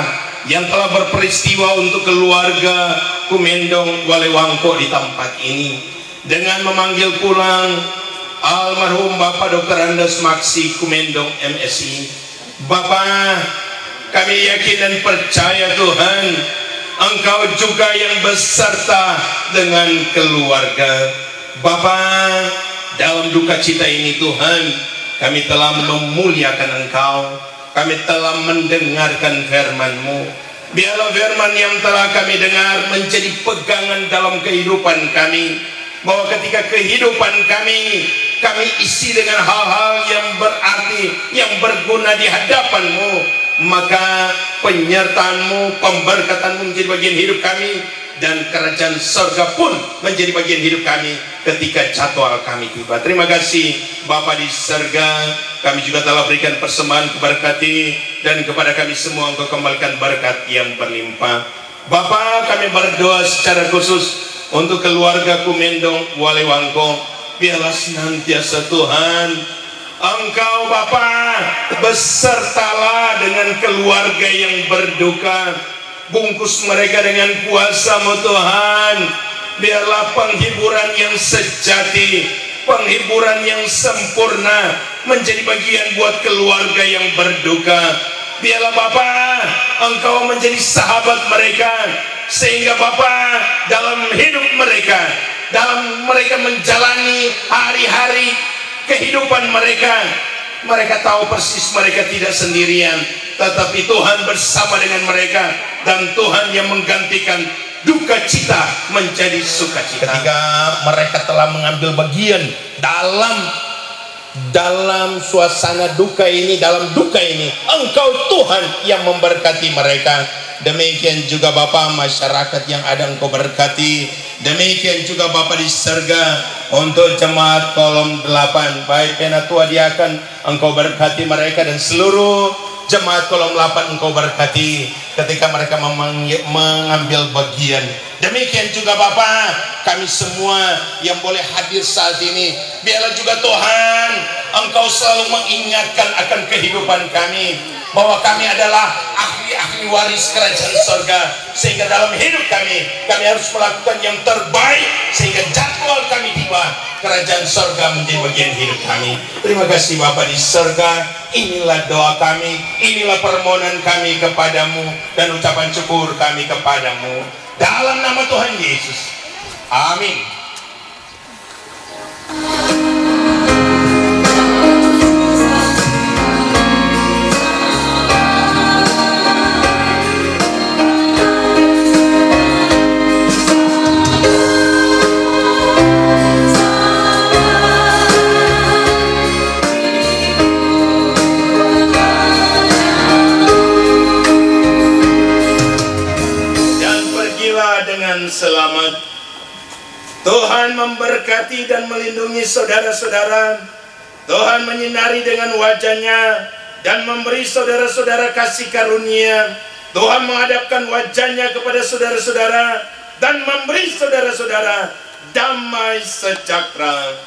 yang telah berperistiwa untuk keluarga Kumendong Walewangko di tempat ini, dengan memanggil pulang almarhum Bapak Dr. Andes Maksi Kumendong MSI. Bapak, kami yakin dan percaya Tuhan, Engkau juga yang beserta dengan keluarga. Bapak, dalam duka cita ini Tuhan, kami telah memuliakan Engkau, kami telah mendengarkan firman-Mu. Biarlah firman yang telah kami dengar menjadi pegangan dalam kehidupan kami, bahwa ketika kehidupan kami isi dengan hal-hal yang berarti, yang berguna di hadapan-Mu, maka penyertaan-Mu, pemberkatan-Mu menjadi bagian hidup kami, dan kerajaan surga pun menjadi bagian hidup kami ketika jadwal kami tiba. Terima kasih Bapa di surga, kami juga telah berikan persembahan keberkati, dan kepada kami semua Engkau kembalikan berkat yang berlimpah. Bapa, kami berdoa secara khusus untuk keluarga Kumendong Walewangko. Biarlah senantiasa Tuhan Engkau Bapa besertalah dengan keluarga yang berduka, bungkus mereka dengan kuasa-Mu Tuhan. Biarlah penghiburan yang sejati, penghiburan yang sempurna menjadi bagian buat keluarga yang berduka. Biarlah Bapa Engkau menjadi sahabat mereka, sehingga Bapa dalam hidup mereka, dalam mereka menjalani hari-hari kehidupan mereka, mereka tahu persis mereka tidak sendirian, tetapi Tuhan bersama dengan mereka, dan Tuhan yang menggantikan duka cita menjadi sukacita. Ketika mereka telah mengambil bagian dalam suasana duka ini, dalam duka ini, Engkau Tuhan yang memberkati mereka. Demikian juga Bapa, masyarakat yang ada Engkau berkati. Demikian juga Bapa di surga, untuk jemaat kolom 8, baik Penatua Diaken, Engkau berkati mereka, dan seluruh jemaat kolom 8 Engkau berkati ketika mereka mengambil bagian. Demikian juga Bapa, kami semua yang boleh hadir saat ini, biarlah juga Tuhan Engkau selalu mengingatkan akan kehidupan kami, bahwa kami adalah ahli-ahli waris kerajaan surga, sehingga dalam hidup kami harus melakukan yang terbaik, sehingga jadwal kami tiba, kerajaan surga menjadi bagian hidup kami. Terima kasih Bapa di surga, inilah doa kami, inilah permohonan kami kepadamu, dan ucapan syukur kami kepadamu, dalam nama Tuhan Yesus, amin. Selamat. Tuhan memberkati dan melindungi saudara-saudara. Tuhan menyinari dengan wajah-Nya dan memberi saudara-saudara kasih karunia. Tuhan menghadapkan wajah-Nya kepada saudara-saudara dan memberi saudara-saudara damai sejahtera.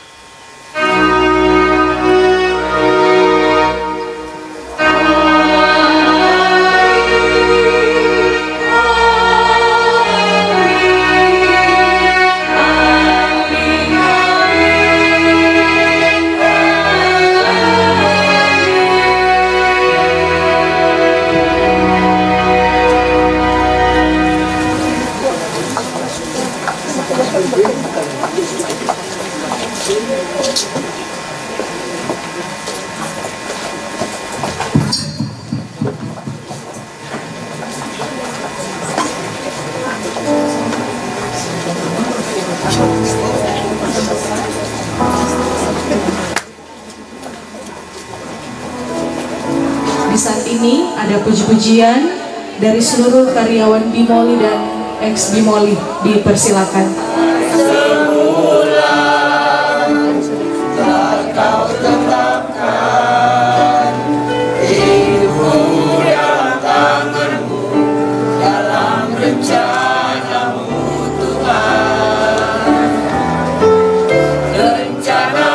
Di saat ini ada puji-pujian dari seluruh karyawan Bimoli dan ex Bimoli, dipersilakan. Semula telah Kau tetapkan hidupku dalam tangan-Mu, dalam rencana-Mu Tuhan. Rencana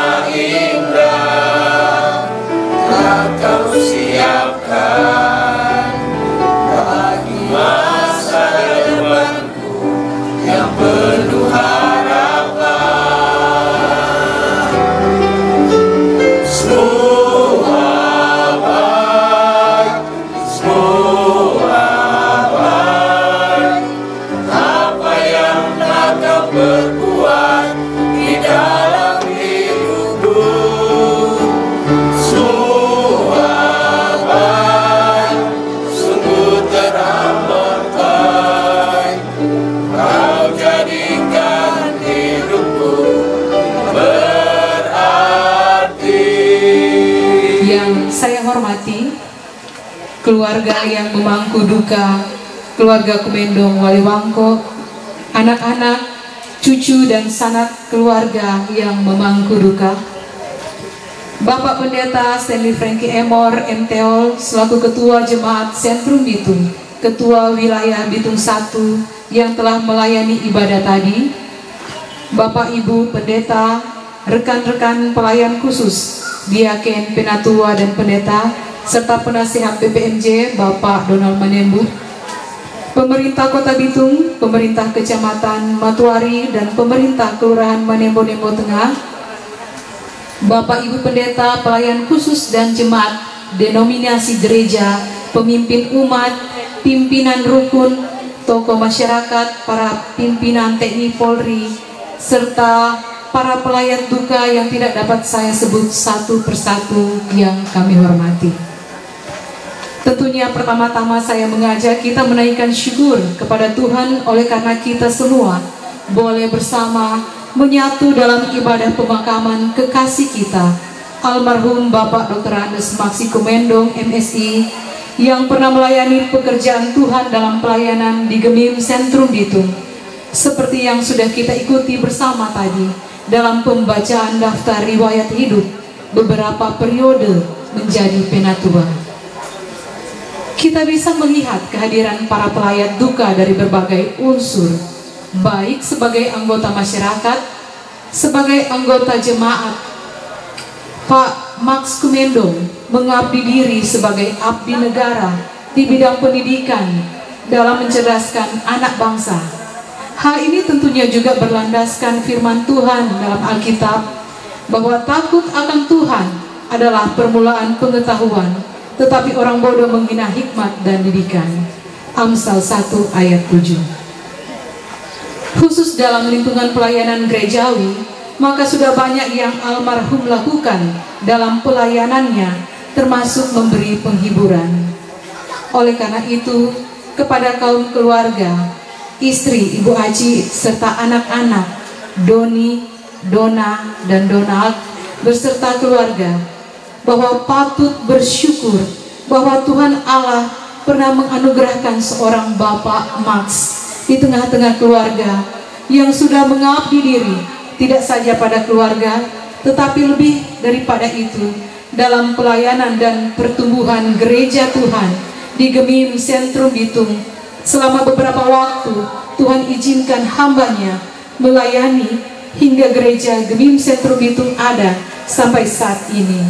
indah telah Kau siapkan bagi Muhammad, apa yang telah kau perbuat di dalam hidupku. Muhammad, sungguh teramatkan, kau jadikan hidupku berarti. Yang saya hormati, keluarga yang memangku duka, keluarga Kumendong Waliwangko, anak-anak, cucu dan sanak keluarga yang memangku duka, Bapak Pendeta Stanley Frankie Emor MTO selaku Ketua Jemaat Sentrum Bitung, Ketua Wilayah Bitung 1 yang telah melayani ibadah tadi, Bapak Ibu Pendeta, rekan-rekan pelayan khusus, Diaken, Penatua dan Pendeta, serta penasihat BPMJ Bapak Donald Manembu, pemerintah Kota Bitung, pemerintah Kecamatan Matuari dan pemerintah Kelurahan Manembo-Nembo Tengah, Bapak Ibu Pendeta, pelayan khusus dan jemaat, denominasi gereja, pemimpin umat, pimpinan rukun, tokoh masyarakat, para pimpinan TNI Polri, serta para pelayan duka yang tidak dapat saya sebut satu persatu yang kami hormati. Tentunya pertama-tama saya mengajak kita menaikkan syukur kepada Tuhan oleh karena kita semua boleh bersama menyatu dalam ibadah pemakaman kekasih kita, almarhum Bapak Dr. Andes Maksi Kumendong MSI, yang pernah melayani pekerjaan Tuhan dalam pelayanan di Gemim Sentrum Bitung, seperti yang sudah kita ikuti bersama tadi dalam pembacaan daftar riwayat hidup beberapa periode menjadi penatua. Kita bisa melihat kehadiran para pelayat duka dari berbagai unsur, baik sebagai anggota masyarakat, sebagai anggota jemaat. Pak Max Kumendong mengabdi diri sebagai abdi negara di bidang pendidikan dalam mencerdaskan anak bangsa. Hal ini tentunya juga berlandaskan firman Tuhan dalam Alkitab bahwa takut akan Tuhan adalah permulaan pengetahuan, tetapi orang bodoh menghina hikmat dan didikan. Amsal 1 ayat 7. Khusus dalam lingkungan pelayanan gerejawi, maka sudah banyak yang almarhum lakukan dalam pelayanannya, termasuk memberi penghiburan. Oleh karena itu, kepada kaum keluarga, istri Ibu Aji serta anak-anak Doni, Dona, dan Donald beserta keluarga, bahwa patut bersyukur bahwa Tuhan Allah pernah menganugerahkan seorang Bapak Max di tengah-tengah keluarga yang sudah mengabdi diri tidak saja pada keluarga, tetapi lebih daripada itu dalam pelayanan dan pertumbuhan gereja Tuhan di Gemim Sentrum Bitung. Selama beberapa waktu Tuhan izinkan hambanya melayani hingga gereja Gemim Sentrum Bitung ada sampai saat ini.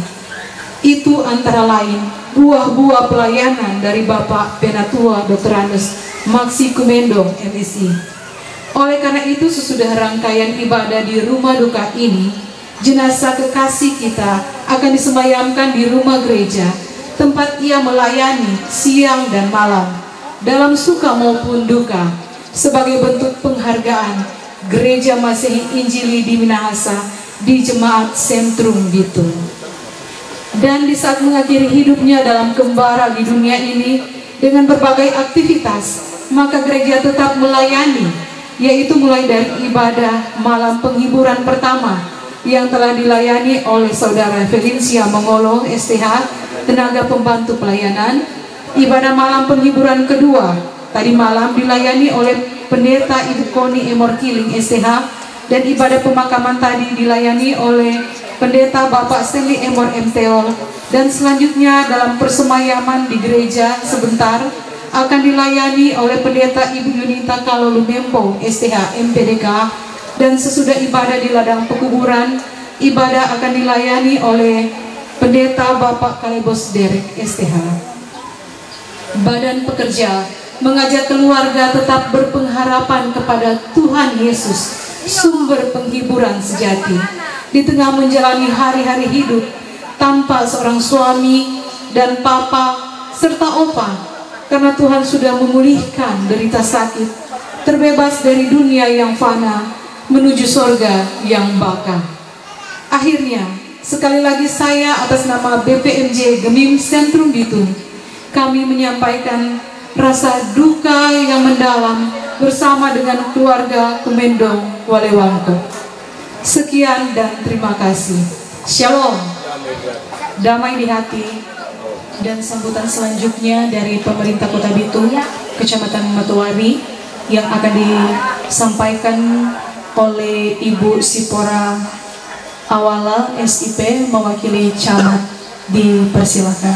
Itu antara lain buah-buah pelayanan dari Bapak Penatua Dr. Andes Maksi Kumendong MSI. Oleh karena itu, sesudah rangkaian ibadah di rumah duka ini, jenazah kekasih kita akan disemayamkan di rumah gereja, tempat ia melayani siang dan malam dalam suka maupun duka, sebagai bentuk penghargaan Gereja Masehi Injili di Minahasa di Jemaat Sentrum Bitung. Dan di saat mengakhiri hidupnya dalam kembara di dunia ini dengan berbagai aktivitas, maka gereja tetap melayani, yaitu mulai dari ibadah malam penghiburan pertama yang telah dilayani oleh Saudara Felicia Mongolo STH, tenaga pembantu pelayanan. Ibadah malam penghiburan kedua tadi malam dilayani oleh Pendeta Ibu Koni Emor Kiling STH, dan ibadah pemakaman tadi dilayani oleh Pendeta Bapak Stanley Emor MTO, dan selanjutnya dalam persemayaman di gereja sebentar akan dilayani oleh Pendeta Ibu Yunita Kalolu Mempo STH MPDK, dan sesudah ibadah di ladang pekuburan, ibadah akan dilayani oleh Pendeta Bapak Kalebos Derek STH. Badan pekerja mengajak keluarga tetap berpengharapan kepada Tuhan Yesus, sumber penghiburan sejati, di tengah menjalani hari-hari hidup tanpa seorang suami dan papa serta Opa, karena Tuhan sudah memulihkan derita sakit, terbebas dari dunia yang fana, menuju sorga yang baka. Akhirnya, sekali lagi saya atas nama BPMJ Gemim Sentrum Bitung, kami menyampaikan rasa duka yang mendalam bersama dengan keluarga Kumendong Walewangko. Sekian dan terima kasih. Shalom. Damai di hati. Dan sambutan selanjutnya dari pemerintah Kota Bitung, Kecamatan Matuari, yang akan disampaikan oleh Ibu Sipora Awala SIP mewakili camat. Dipersilakan.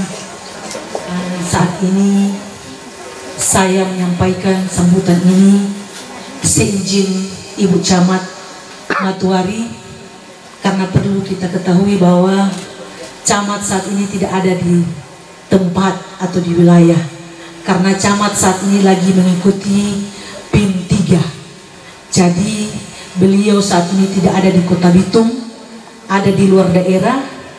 Saat ini saya menyampaikan sambutan ini seizin Ibu Camat Matuari, karena perlu kita ketahui bahwa camat saat ini tidak ada di tempat atau di wilayah, karena camat saat ini lagi mengikuti PIM 3. Jadi beliau saat ini tidak ada di Kota Bitung, ada di luar daerah,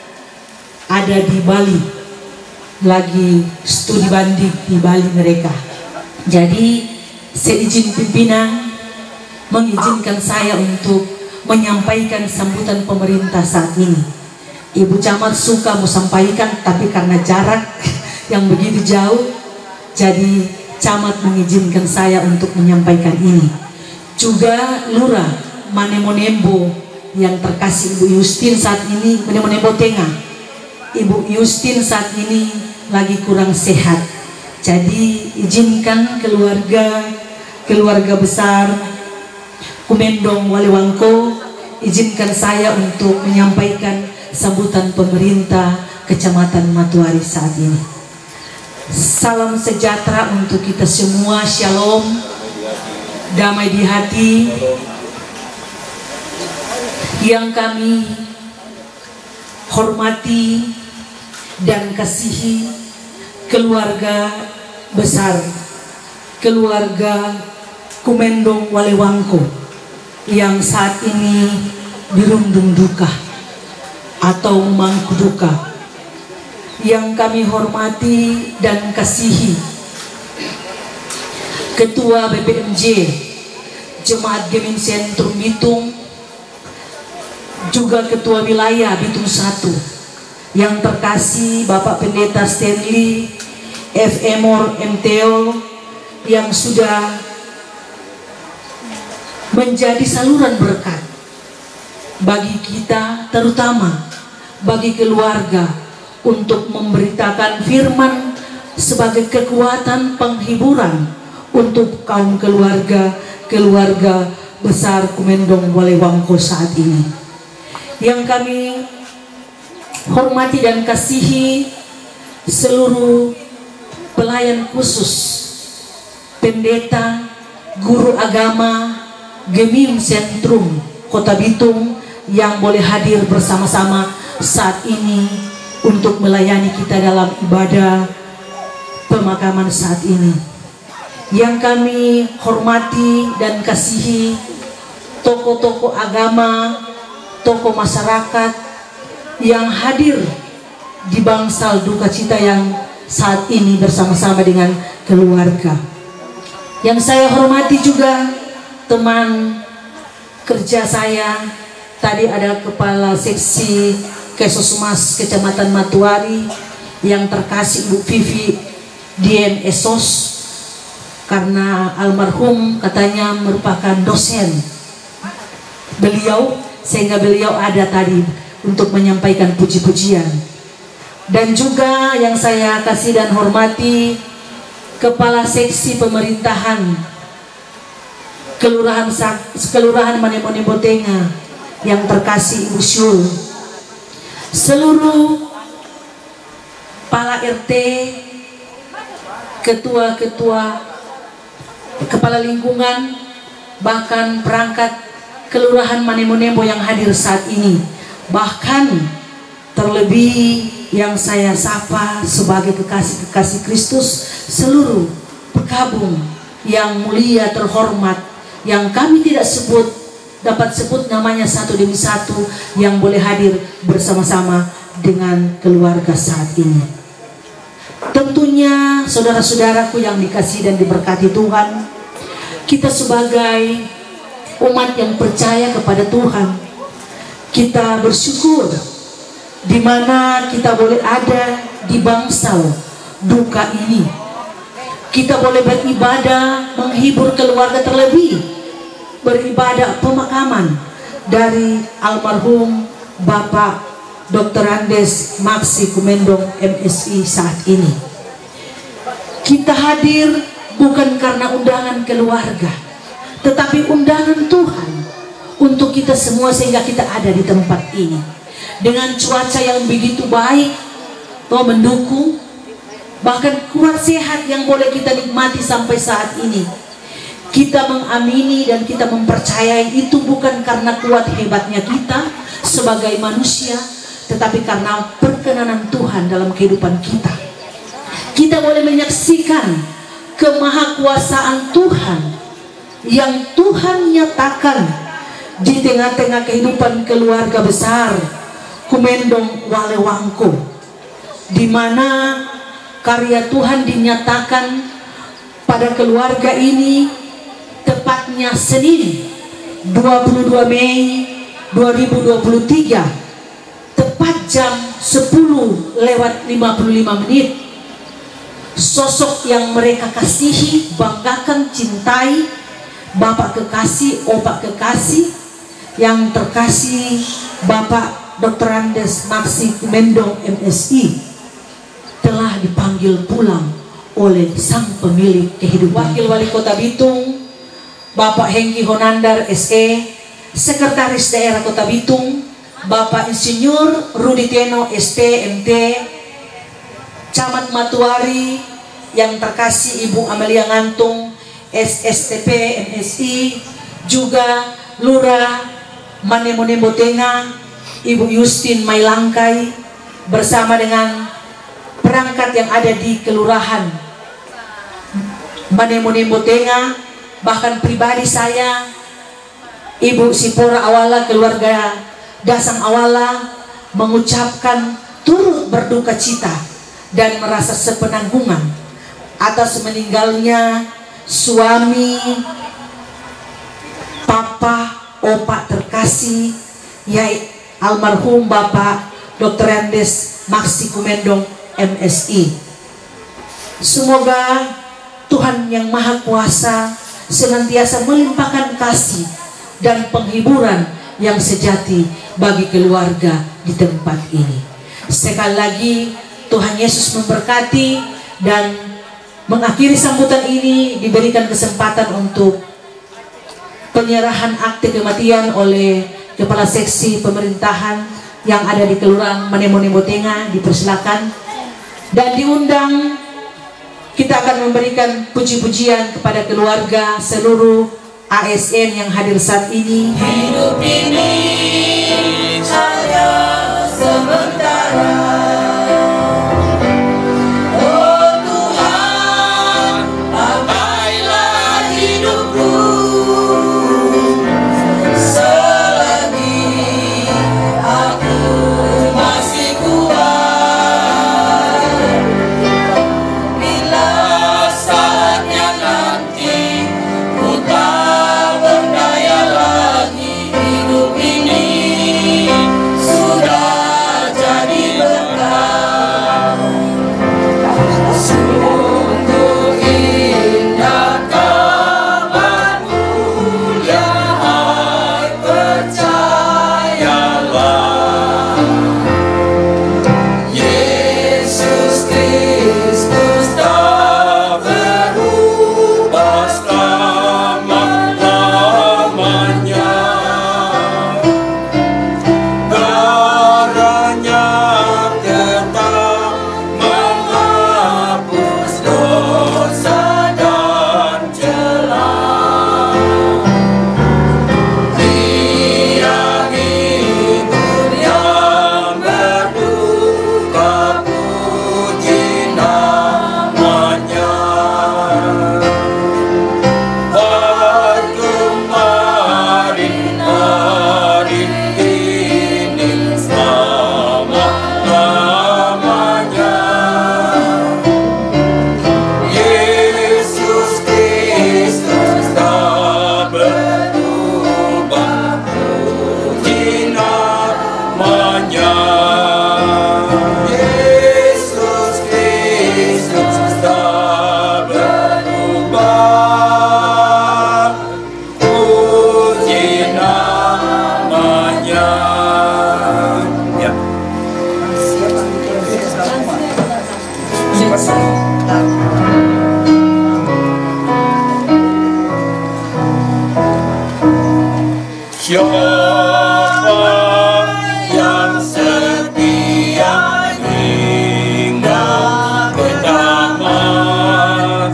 ada di Bali, lagi studi banding di Bali mereka. Jadi seizin pimpinan mengizinkan saya untuk menyampaikan sambutan pemerintah saat ini. Ibu Camat suka mau sampaikan, tapi karena jarak yang begitu jauh, jadi Camat mengizinkan saya untuk menyampaikan ini. Juga Lurah Manemonembo yang terkasih Ibu Yustin saat ini, Manemonembo Tengah, Ibu Yustin saat ini lagi kurang sehat. Jadi izinkan keluarga besar Kumendong Walewangko, izinkan saya untuk menyampaikan sambutan pemerintah Kecamatan Matuari saat ini. Salam sejahtera untuk kita semua, shalom, damai di hati. Yang kami hormati dan kasihi keluarga besar, keluarga Kumendong Walewangko yang saat ini dirundung duka atau mangku duka. Yang kami hormati dan kasihi Ketua BPMJ Jemaat Gemim Sentrum Bitung, juga Ketua Wilayah Bitung 1, yang terkasih Bapak Pendeta Stanley FMOR MTO, yang sudah menjadi saluran berkat bagi kita, terutama bagi keluarga, untuk memberitakan firman sebagai kekuatan penghiburan untuk kaum keluarga besar Kumendong Walewangko saat ini. Yang kami hormati dan kasihi seluruh pelayan khusus, pendeta, guru agama Gemim Sentrum Kota Bitung yang boleh hadir bersama-sama saat ini untuk melayani kita dalam ibadah pemakaman saat ini. Yang kami hormati dan kasihi tokoh-tokoh agama, tokoh masyarakat yang hadir di bangsal duka cita yang saat ini bersama-sama dengan keluarga. Yang saya hormati juga teman kerja saya, tadi ada Kepala Seksi Kesosmas Kecamatan Matuari yang terkasih Bu Vivi Dien Esos, karena almarhum katanya merupakan dosen beliau, sehingga beliau ada tadi untuk menyampaikan puji-pujian. Dan juga yang saya kasih dan hormati Kepala Seksi Pemerintahan Kelurahan Manemonembo Tengah yang terkasih Ibu Syul, seluruh Kepala RT, ketua-ketua, kepala lingkungan, bahkan perangkat Kelurahan Manemonembo yang hadir saat ini. Bahkan terlebih yang saya sapa sebagai kekasih-kekasih Kristus, seluruh pekabung yang mulia terhormat, yang kami tidak dapat sebut namanya satu demi satu, yang boleh hadir bersama-sama dengan keluarga saat ini. Tentunya tentunya saudara-saudaraku yang dikasihi dan diberkati Tuhan, kita sebagai umat yang percaya kepada Tuhan, kita bersyukur di mana kita boleh ada di bangsal duka ini. Kita boleh beribadah, menghibur keluarga, terlebih beribadah pemakaman dari almarhum Bapak Dr. Andes Maksi Kumendong MSI saat ini. Kita hadir bukan karena undangan keluarga, tetapi undangan Tuhan untuk kita semua sehingga kita ada di tempat ini. Dengan cuaca yang begitu baik, Tuhan mendukung, bahkan kuat sehat yang boleh kita nikmati sampai saat ini. Kita mengamini dan kita mempercayai itu bukan karena kuat hebatnya kita sebagai manusia, tetapi karena perkenanan Tuhan dalam kehidupan kita. Kita boleh menyaksikan kemahakuasaan Tuhan yang Tuhan nyatakan di tengah-tengah kehidupan keluarga besar Kumendong Walewangko, di mana karya Tuhan dinyatakan pada keluarga ini tepatnya Senin 22 Mei 2023 tepat jam 10:55. Sosok yang mereka kasihi, banggakan, cintai, Bapak kekasih, Opak kekasih, yang terkasih Bapak Dr. Andes Maksi Kumendong MSI telah dipanggil pulang oleh sang pemilik kehidupan. Wakil Wali Kota Bitung Bapak Hengki Honandar SE, Sekretaris Daerah Kota Bitung Bapak Insinyur Rudi Teno ST MT, Camat Matuari yang terkasih Ibu Amelia Ngantung SSTP MSI, juga Lurah Manemone Botenga Ibu Yustin Mailangkai bersama dengan perangkat yang ada di Kelurahan Manemone Botenga, bahkan pribadi saya, Ibu Sipora Awala, keluarga Dasang Awala, mengucapkan turut berduka cita dan merasa sepenanggungan atas meninggalnya suami, papa, opak terkasih, yaitu almarhum Bapak Dr. Andes Maksi Kumendong MSI. Semoga Tuhan yang Maha Kuasa senantiasa melimpahkan kasih dan penghiburan yang sejati bagi keluarga di tempat ini. Sekali lagi Tuhan Yesus memberkati, dan mengakhiri sambutan ini diberikan kesempatan untuk penyerahan akte kematian oleh Kepala Seksi Pemerintahan yang ada di Kelurahan Manemone Botenga. Dipersilakan dan diundang. Kita akan memberikan puji-pujian kepada keluarga seluruh ASN yang hadir saat ini. Hidup ini hanya sementara. Oh Tuhan, pakailah hidupku selagi aku masih kuat. Bila saatnya nanti ku tak berdaya lagi, hidup ini sudah jadi Siapa yang setia hingga kiamat?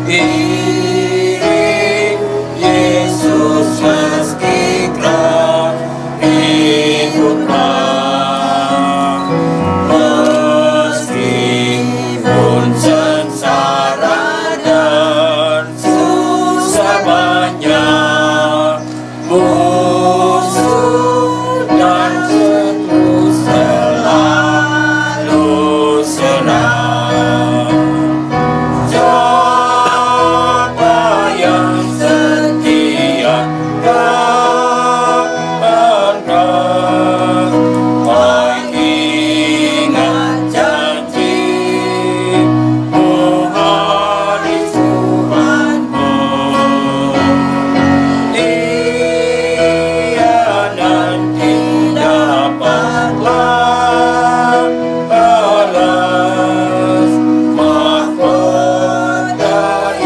Iring Yesus meski keram hiduplah, meskipun sengsara dan susah banyak, musuh dan setu selalu serang. Siapa yang setia dan ingat janji hari Tuhanmu, dia nanti dapatlah balas mahkota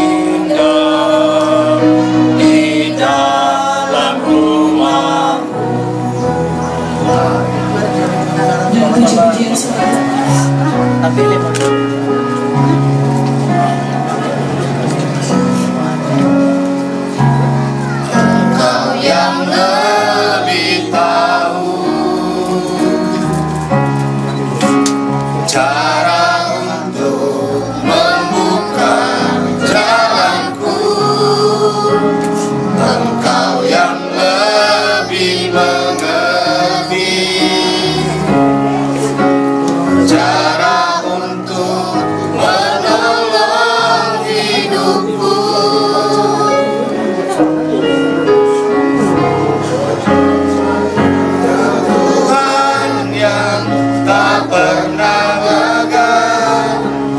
indah di dalam rumah. Dan puji-pujian Engkau yang lebih tahu cara untuk membuka jalanku. Engkau yang lebih mengerti cara untuk menolong hidupku. Tuhan yang tak pernah gagal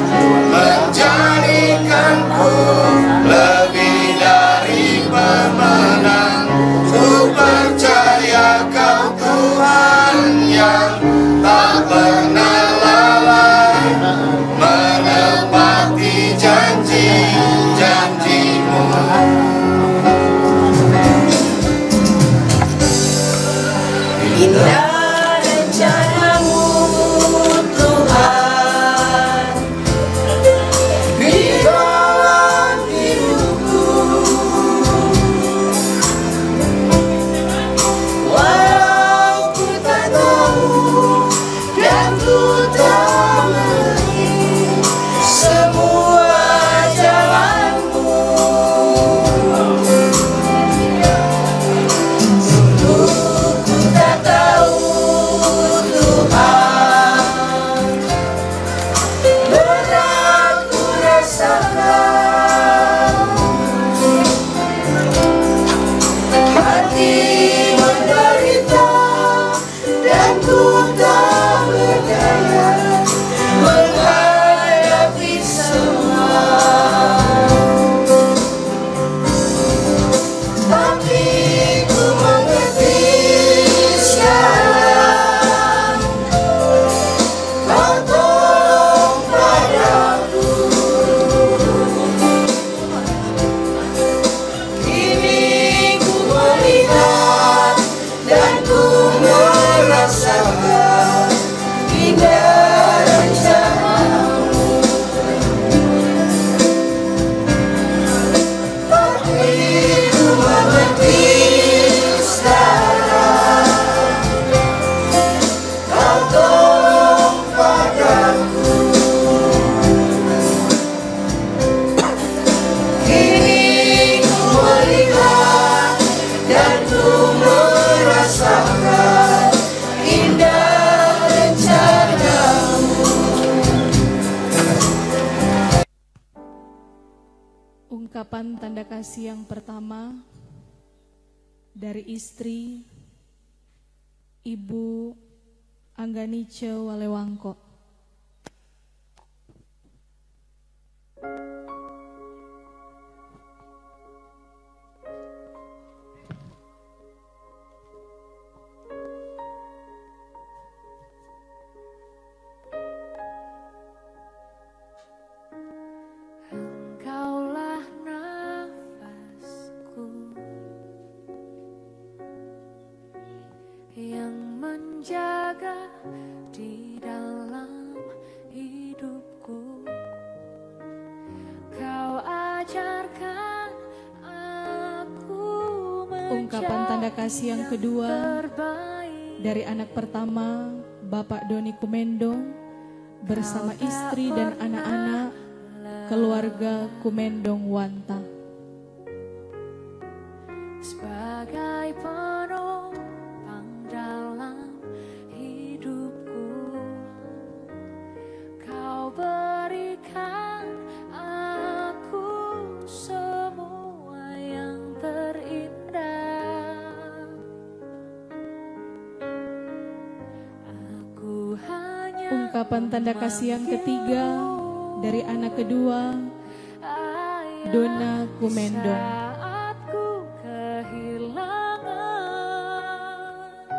menjadikanku lebih dari pemenang. Ku percaya Kau Tuhan yang tak pernah lalai menepati janji-janji-Mu. Indah rencana-Mu Tuhan di dalam hidupku, walau ku tak tahu dan ku tak mengerti semua jalan-Mu. Ku tak tahu Tuhan, berat ku rasakan, hati menderita dan ku tak berdaya menghadapi semua. Tapi ku mengerti sekarang, Kau tolong padaku. Kini ku melihat dan ku merasakan indah rencana-Mu. Tapi ku mengerti sekarang, Kau tolong padaku. Kini ku melihat dan ku merasakan indah rencana-Mu. ungkapan tanda kasih yang pertama dari istri Ibu Angganice Walewangko. Engkaulah nafasku, menjaga di dalam hidupku. Kau ajarkan aku Ungkapan tanda kasih yang kedua dari anak pertama Bapak Doni Kumendong bersama istri dan anak-anak keluarga Kumendong Wanta. Sebagai penopang dalam hidupku, Kau berikan aku semua yang terindah. Aku hanya Ungkapan tanda kasih yang ketiga dari anak kedua Dona Kumendong. saat ku kehilangan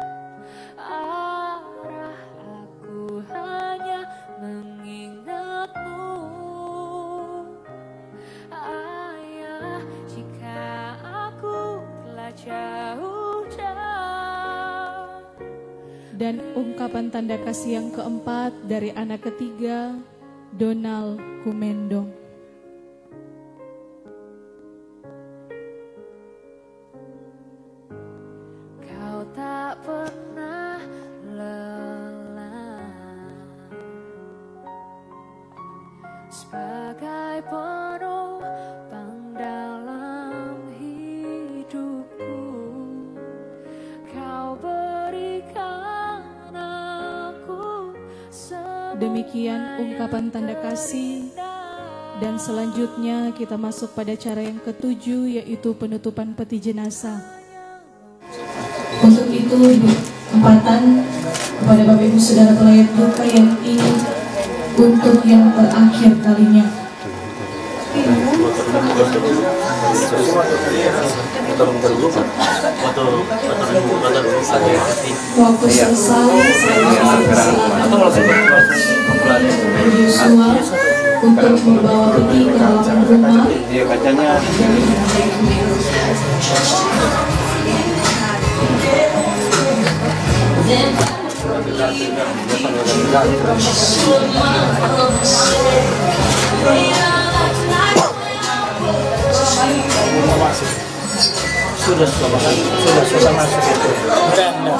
arah, aku hanya mengingatmu, Ayah, jika aku telah jauh jauh. Dan ungkapan tanda kasih yang keempat dari anak ketiga Donald Kumendong. Kau tak pernah lelah sebagai penopang dalam hidupku. Kau berikan aku Demikian ungkapan tanda kasih. Dan selanjutnya kita masuk pada cara yang ketujuh, yaitu penutupan peti jenazah. Untuk itu kesempatan kepada Bapak Ibu Saudara pelayat duka yang ingin untuk yang terakhir kalinya. Waktu selesai, Yosua untuk membawa peti ke dalam rumah. Sudah masuk itu. Enggak.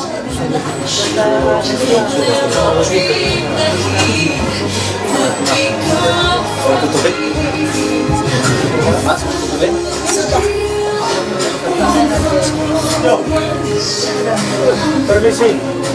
Permisi.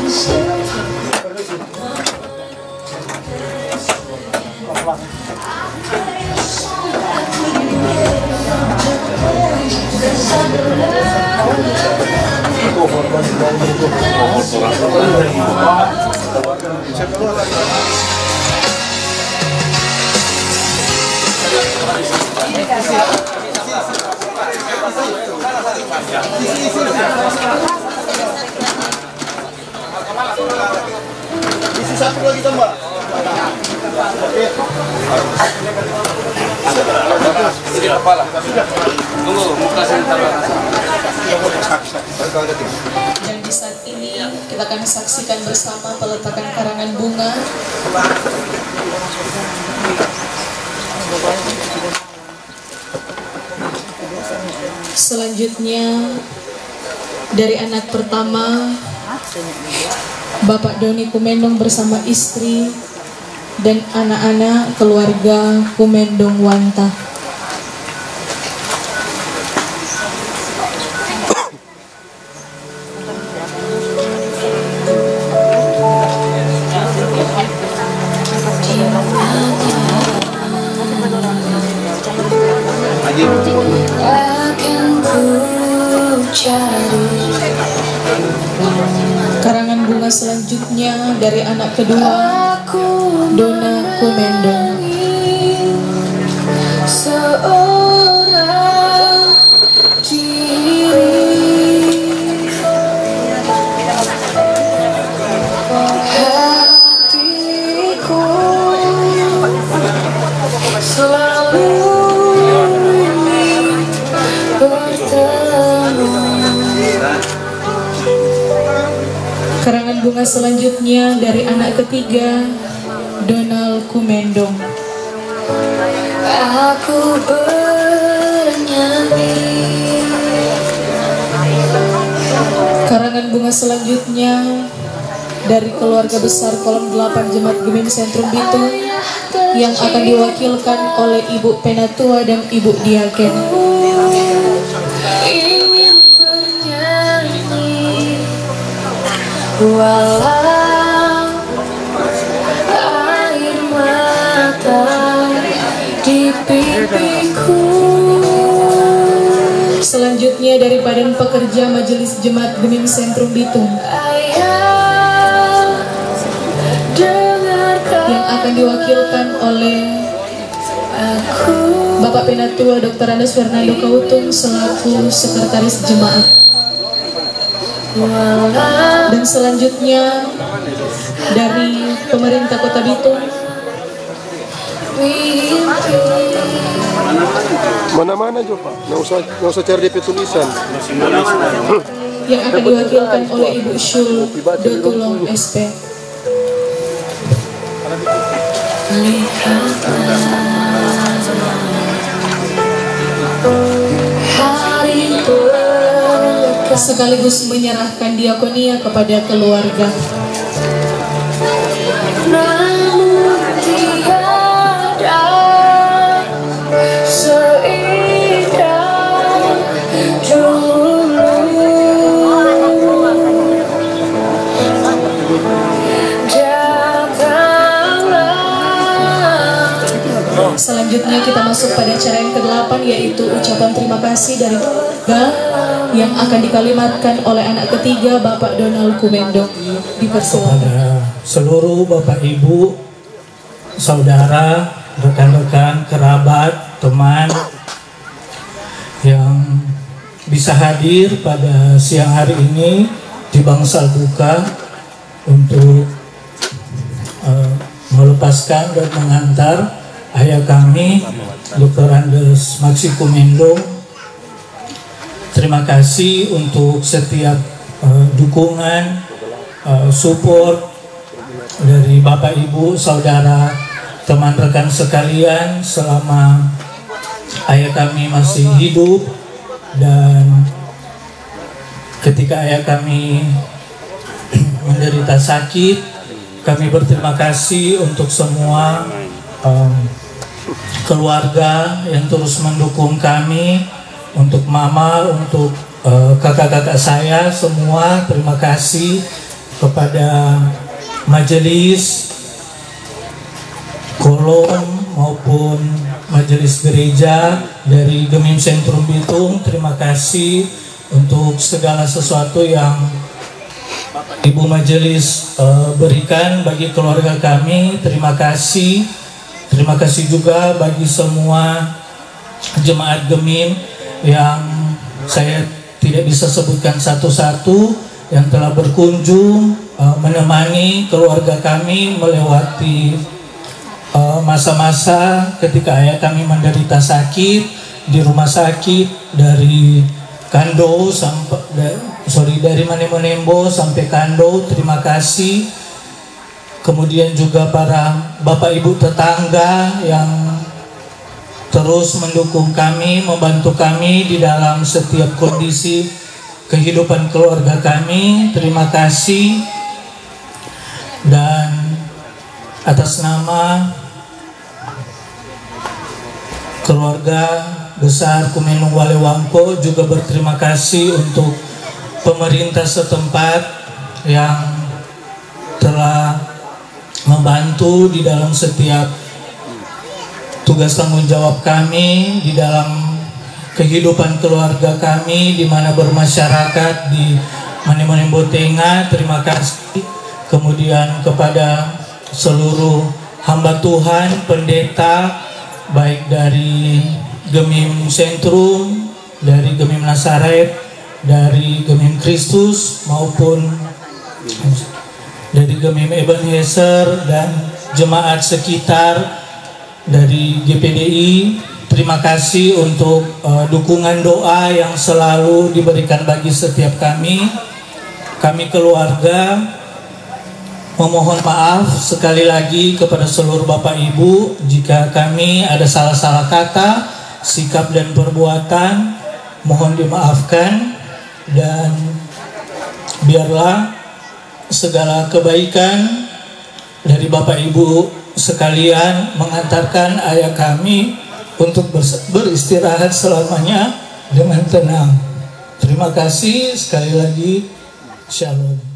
Isi satu lagi tambah. Ini apa lah? Tunggu, muka sebentar. Dan di saat ini kita akan saksikan bersama peletakan karangan bunga. Selanjutnya dari anak pertama Bapak Doni Kumendong bersama istri dan anak-anak keluarga Kumendong Wanta. Karangan bunga selanjutnya dari anak kedua Dona Kumendong. Seorang diri, hatiku selalu ingin bertemu. Karangan bunga selanjutnya dari anak ketiga, Donald Kumendong. Aku bernyanyi. Karangan bunga selanjutnya dari keluarga besar Kolom 8 Jemaat Gemim Sentrum Bitung yang akan diwakilkan oleh Ibu Penatua dan Ibu Diaken. Ingin bernyanyi walau air mata di pipiku. Selanjutnya dari Badan Pekerja Majelis Jemaat Gemim Sentrum Bitung yang akan diwakilkan oleh Bapak Penatua Dr. Andes Fernando Kautung selaku Sekretaris Jemaat. Dan selanjutnya dari Pemerintah Kota Bitung Mana-mana Jo Pak, nggak usah cari DP tulisan. yang akan diwakilkan oleh Ibu Syul Dotulong SP. Sekaligus menyerahkan diakonia kepada keluarga. Namun tiada seindah dulu. Selanjutnya kita masuk pada acara yang ke-8, yaitu ucapan terima kasih dari keluarga yang akan dikalimatkan oleh anak ketiga Bapak Donald Kumendong. Dipersilakan. Kepada seluruh Bapak Ibu, saudara, rekan-rekan, kerabat, teman yang bisa hadir pada siang hari ini di Bangsal Buka untuk melepaskan dan mengantar ayah kami Dr. Andes Maksi Kumendong. Terima kasih untuk setiap dukungan, support dari Bapak Ibu, saudara, teman rekan sekalian selama ayah kami masih hidup, dan ketika ayah kami menderita sakit, kami berterima kasih untuk semua keluarga yang terus mendukung kami, untuk mama, untuk kakak-kakak saya semua. Terima kasih kepada majelis Kolom maupun majelis gereja dari Gemim Sentrum Bitung. Terima kasih untuk segala sesuatu yang Ibu Majelis berikan bagi keluarga kami. Terima kasih. Terima kasih juga bagi semua jemaat Gemim yang saya tidak bisa sebutkan satu-satu, yang telah berkunjung menemani keluarga kami melewati masa-masa ketika ayah kami menderita sakit di rumah sakit, dari Kando sampai dari Manemonembo sampai Kando. Terima kasih. Kemudian juga para Bapak Ibu tetangga yang terus mendukung kami, membantu kami di dalam setiap kondisi kehidupan keluarga kami. Terima kasih. Dan atas nama keluarga besar Kumendong Walewangko juga berterima kasih untuk pemerintah setempat yang telah membantu di dalam setiap tugas tanggung jawab kami di dalam kehidupan keluarga kami, di mana bermasyarakat di Manemonembo Tengah. Terima kasih. Kemudian kepada seluruh hamba Tuhan, pendeta, baik dari Gemim Sentrum, dari Gemim Nasaret, dari Gemim Kristus, maupun dari Gemim Ebenezer dan jemaat sekitar dari GPDI. Terima kasih untuk dukungan doa yang selalu diberikan bagi setiap kami keluarga memohon maaf sekali lagi kepada seluruh Bapak Ibu jika kami ada salah-salah kata, sikap dan perbuatan, mohon dimaafkan, dan biarlah segala kebaikan dari Bapak Ibu sekalian mengantarkan ayah kami untuk beristirahat selamanya dengan tenang. Terima kasih sekali lagi. Shalom.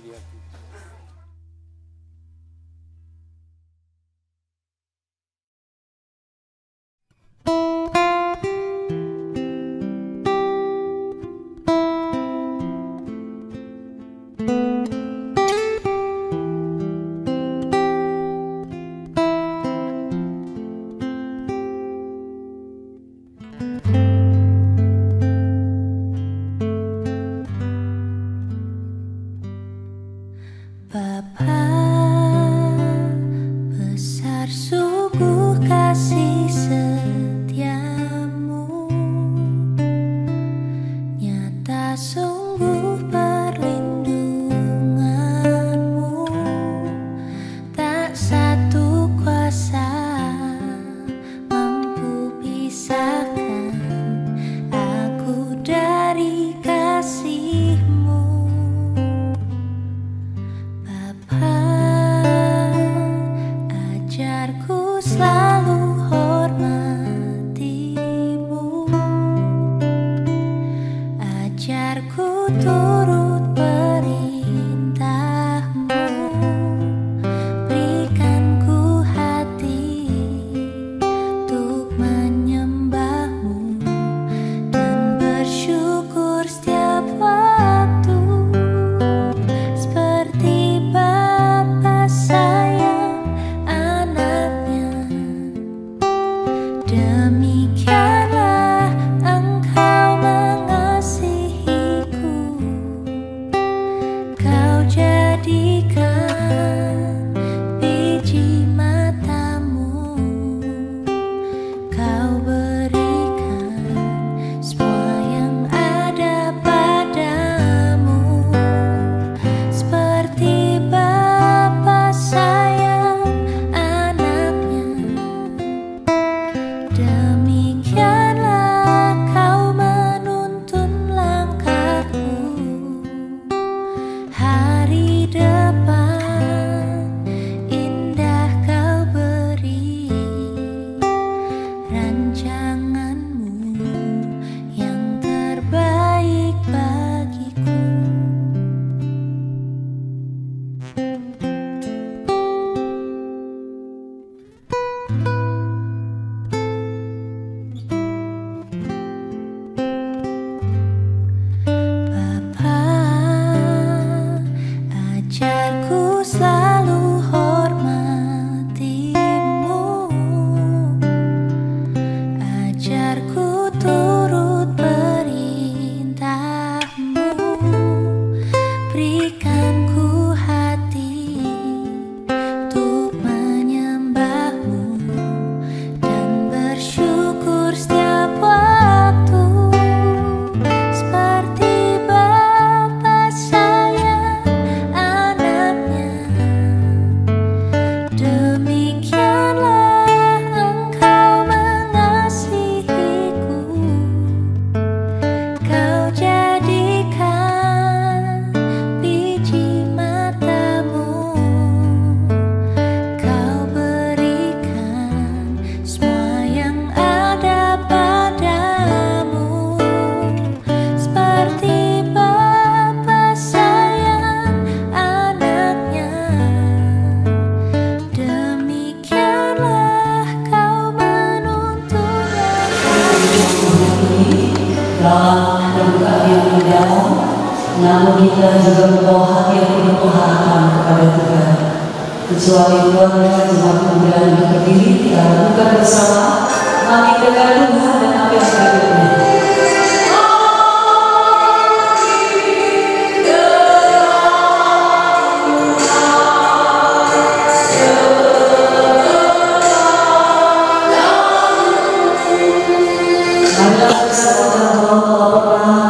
namun kita juga membawa hati yang penuh pengharapan kepada Tuhan. Kecuali keluarga jemaat kemudian untuk berdiri, kita lakukan bersama. Mari dengar Tuhan dan apa yang berikutnya.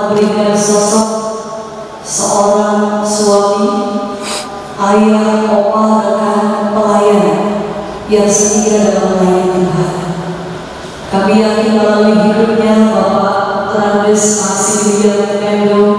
Sosok seorang suami, ayah, Andes Maksi Kumendong.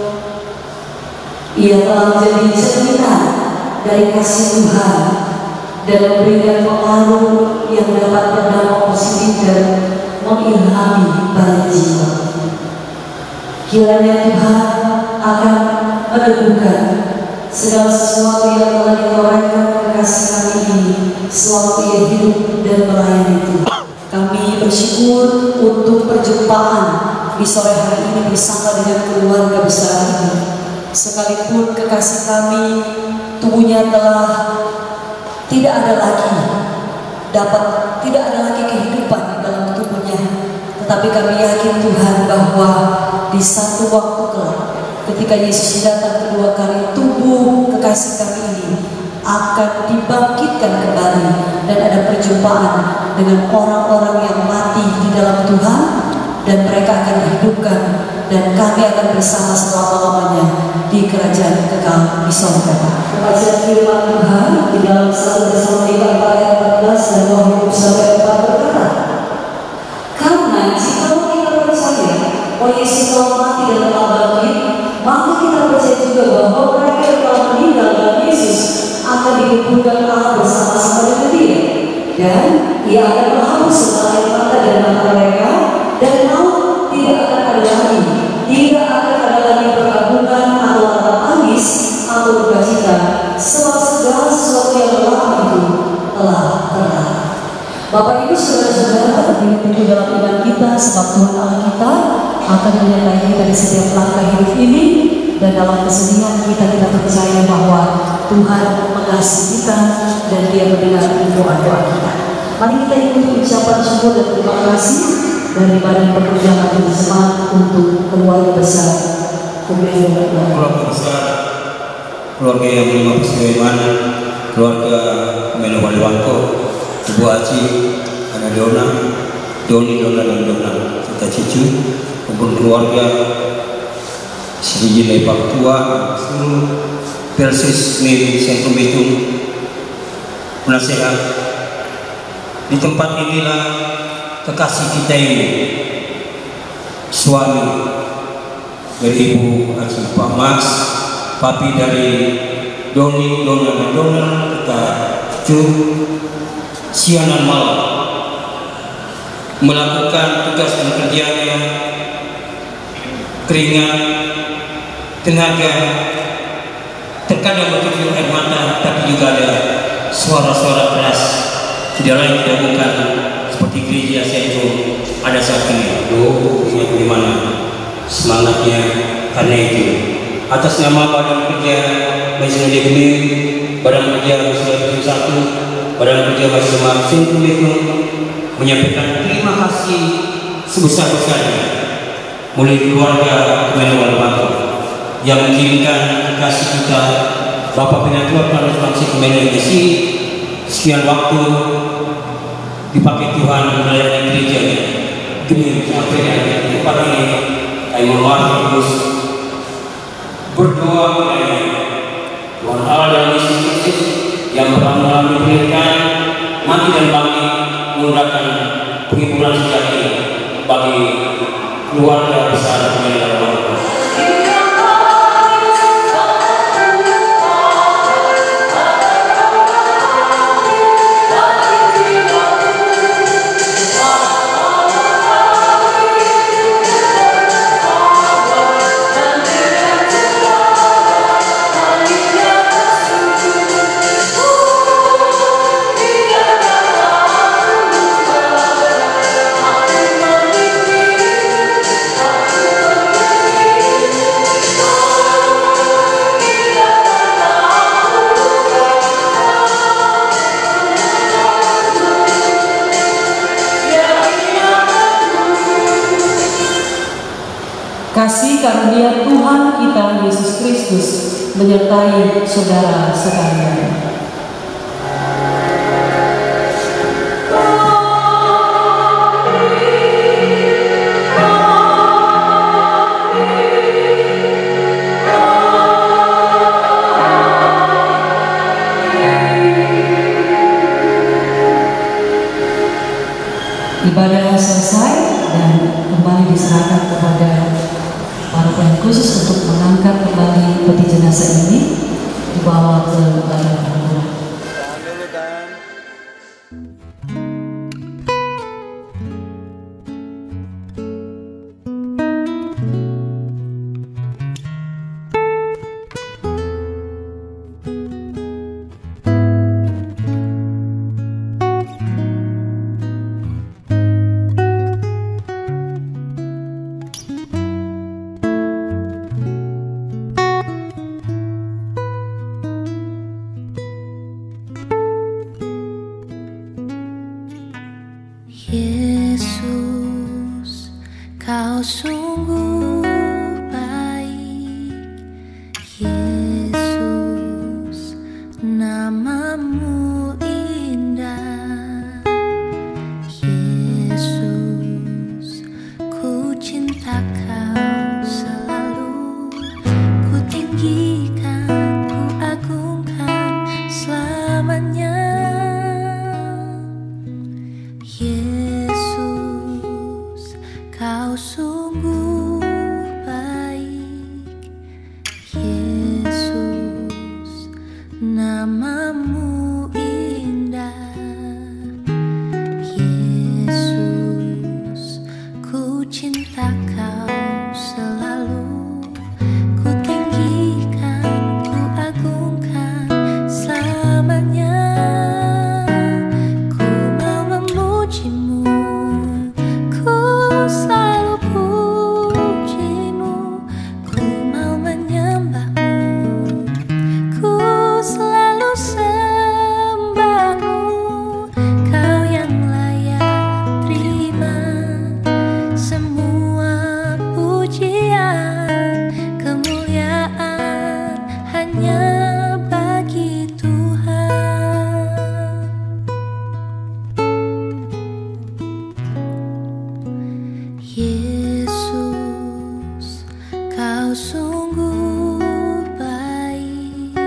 Ia telah menjadi cerminan dari kasih Tuhan dan memberikan pengaruh yang dapat berdampak positif dan mengilhami banyak jiwa. Kiranya Tuhan akan meneguhkan segala sesuatu yang telah ditorehkan kekasih kami ini selama ia hidup dan melayani Tuhan. Kami bersyukur untuk perjumpaan di sore hari ini bersama dengan keluarga besar ini. Sekalipun kekasih kami tubuhnya telah tidak ada lagi kehidupan di dalam tubuhnya, tetapi kami yakin Tuhan bahwa di satu waktu kelak ketika Yesus datang kedua kali, tubuh kekasih kami ini akan dibangkitkan kembali dan ada perjumpaan dengan orang-orang yang mati di dalam Tuhan dan mereka akan dihidupkan dan kami akan bersama selama-lamanya di kerajaan kekal di sorga. Kebacaan firman Tuhan di dalam 1 Tesalonika 4 ayat 14 dan Roh Hidup 4 berkata, karena jika kita percaya bahwa Yesus telah mati dan telah bangkit, maka kita percaya juga bahwa mereka yang telah meninggal dalam Yesus akan dikumpulkan Allah bersama-sama dengan Dia, dan Ia akan menghapus segala air mata dari mata mereka, dan maut tidak akan ada lagi, tidak akan ada lagi perkabungan atau rasa tangis atau sukacita, sebab segala sesuatu yang lama itu telah terlalu. Bapak Ibu saudara-saudara, tentu dalam iman kita, sebab Tuhan Allah kita akan menyertai kita di setiap langkah hidup ini, dan dalam kesedihan kita percaya bahwa Tuhan mengasihi kita dan Dia mendengar doa-doa kita. Mari kita ikuti ucapan syukur dan terima kasih dari Badan Pekerjaan Jemaat untuk keluarga besar keluarga besar, keluarga yang menerima persekutuan, keluarga Kumendong Waliwanto, Ibu Aci, ada Doni, dan Dona, kita cucu, maupun keluarga Sri Jilai Pak Tua, seluruh Persis Miri Sentrum Bitung, penasehat. Di tempat inilah kekasih kita ini, suami dari Ibu Aci Pak Max, papi dari Doni, Dona, dan Dona, kita cucu, siang dan malam melakukan tugas dan kerjanya, keringat, tenaga, terkadang bercucur air mata, tapi juga ada suara-suara keras, tidak lain tidak bukan seperti gereja saya itu ada saat ini. Ingat di mana semangatnya, karena itu atas nama Badan Kerja Majelis Demi, Badan Kerja Majelis 1, Badan Kerja Majelis Sentrum itu menyampaikan terima kasih sebesar-besarnya mulai keluarga Kumendong Waliwanto yang mengirimkan kekasih kita Bapak Penatua Paulus Maksi Kumendong MSI sekian waktu dipakai Tuhan melayani gerejanya demi sampai di tempat ini. Kami mohon terus berdoa kepada Tuhan Allah dan Yesus Kristus yang telah melalui pernikahan mati dan bangkit menggunakan penghiburan sejati bagi keluarga besar Kumendong Waliwanto. Kasih karunia Tuhan kita Yesus Kristus menyertai saudara sekalian. Ibadah selesai dan kembali diserahkan kepada Kau sungguh baik, Yesus, namamu indah. Yesus, ku cinta kau selalu, ku tinggikan, ku agungkan selamanya. Yesus, kau sungguh baik. Yesus, namamu indah. Yesus, ku cinta kau selalu, ku tinggikan, ku agungkan selamanya. Ku mau memujimu, ku selalu pujimu, ku mau menyembahmu, ku selalu sembahmu. Kau yang layak terima semua pujian, kemuliaan hanya bagi Tuhan. Yesus, kau sungguh baik.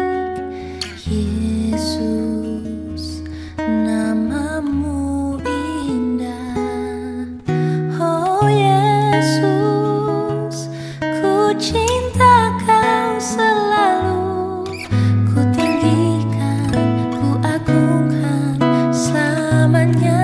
Yesus, namamu indah. Oh Yesus, ku cinta kau selalu, ku tinggikan, ku agungkan selamanya.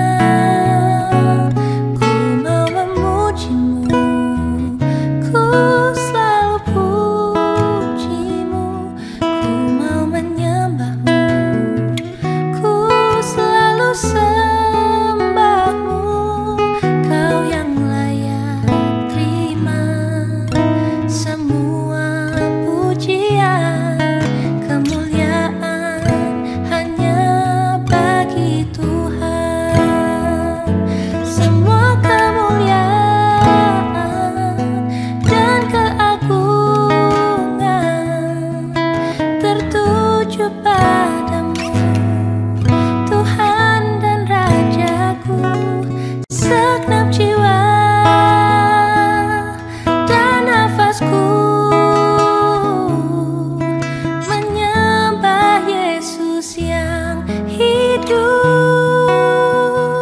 Ku mau memujimu, ku selalu pujimu, ku mau menyembahmu, ku selalu sembahmu. Kau yang layak terima semua pujian, kemuliaan hanya bagi Tuhan. Semua kemuliaan dan keagungan tertuju padamu, Tuhan dan Rajaku. Segenap jiwa dan nafasku menyembah Yesus yang hidup.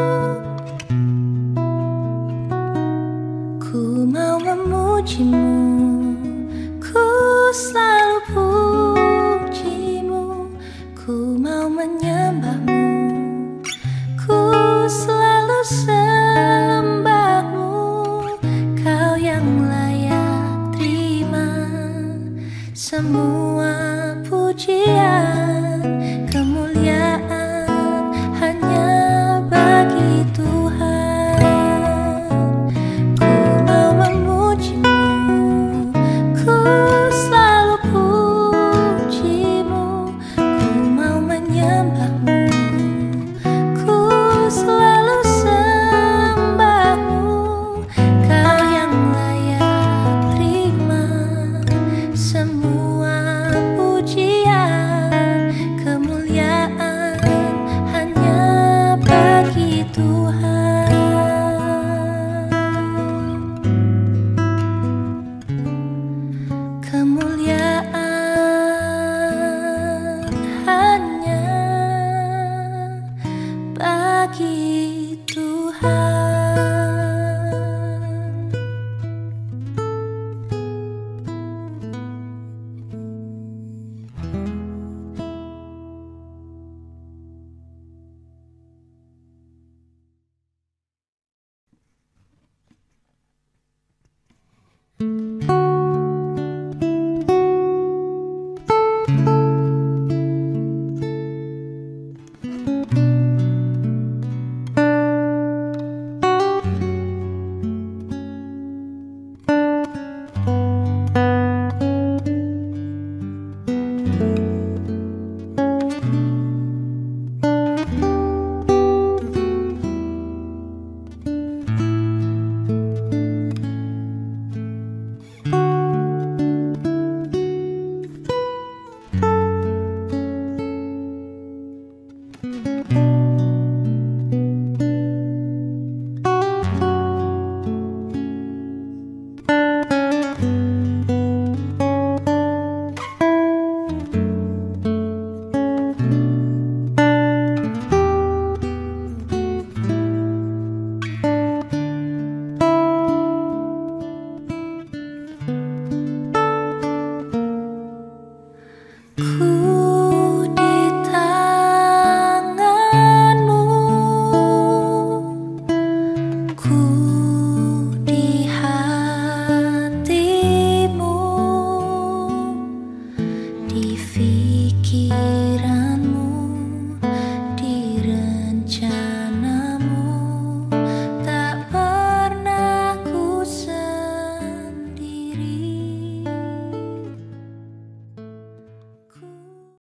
Ku mau memujimu,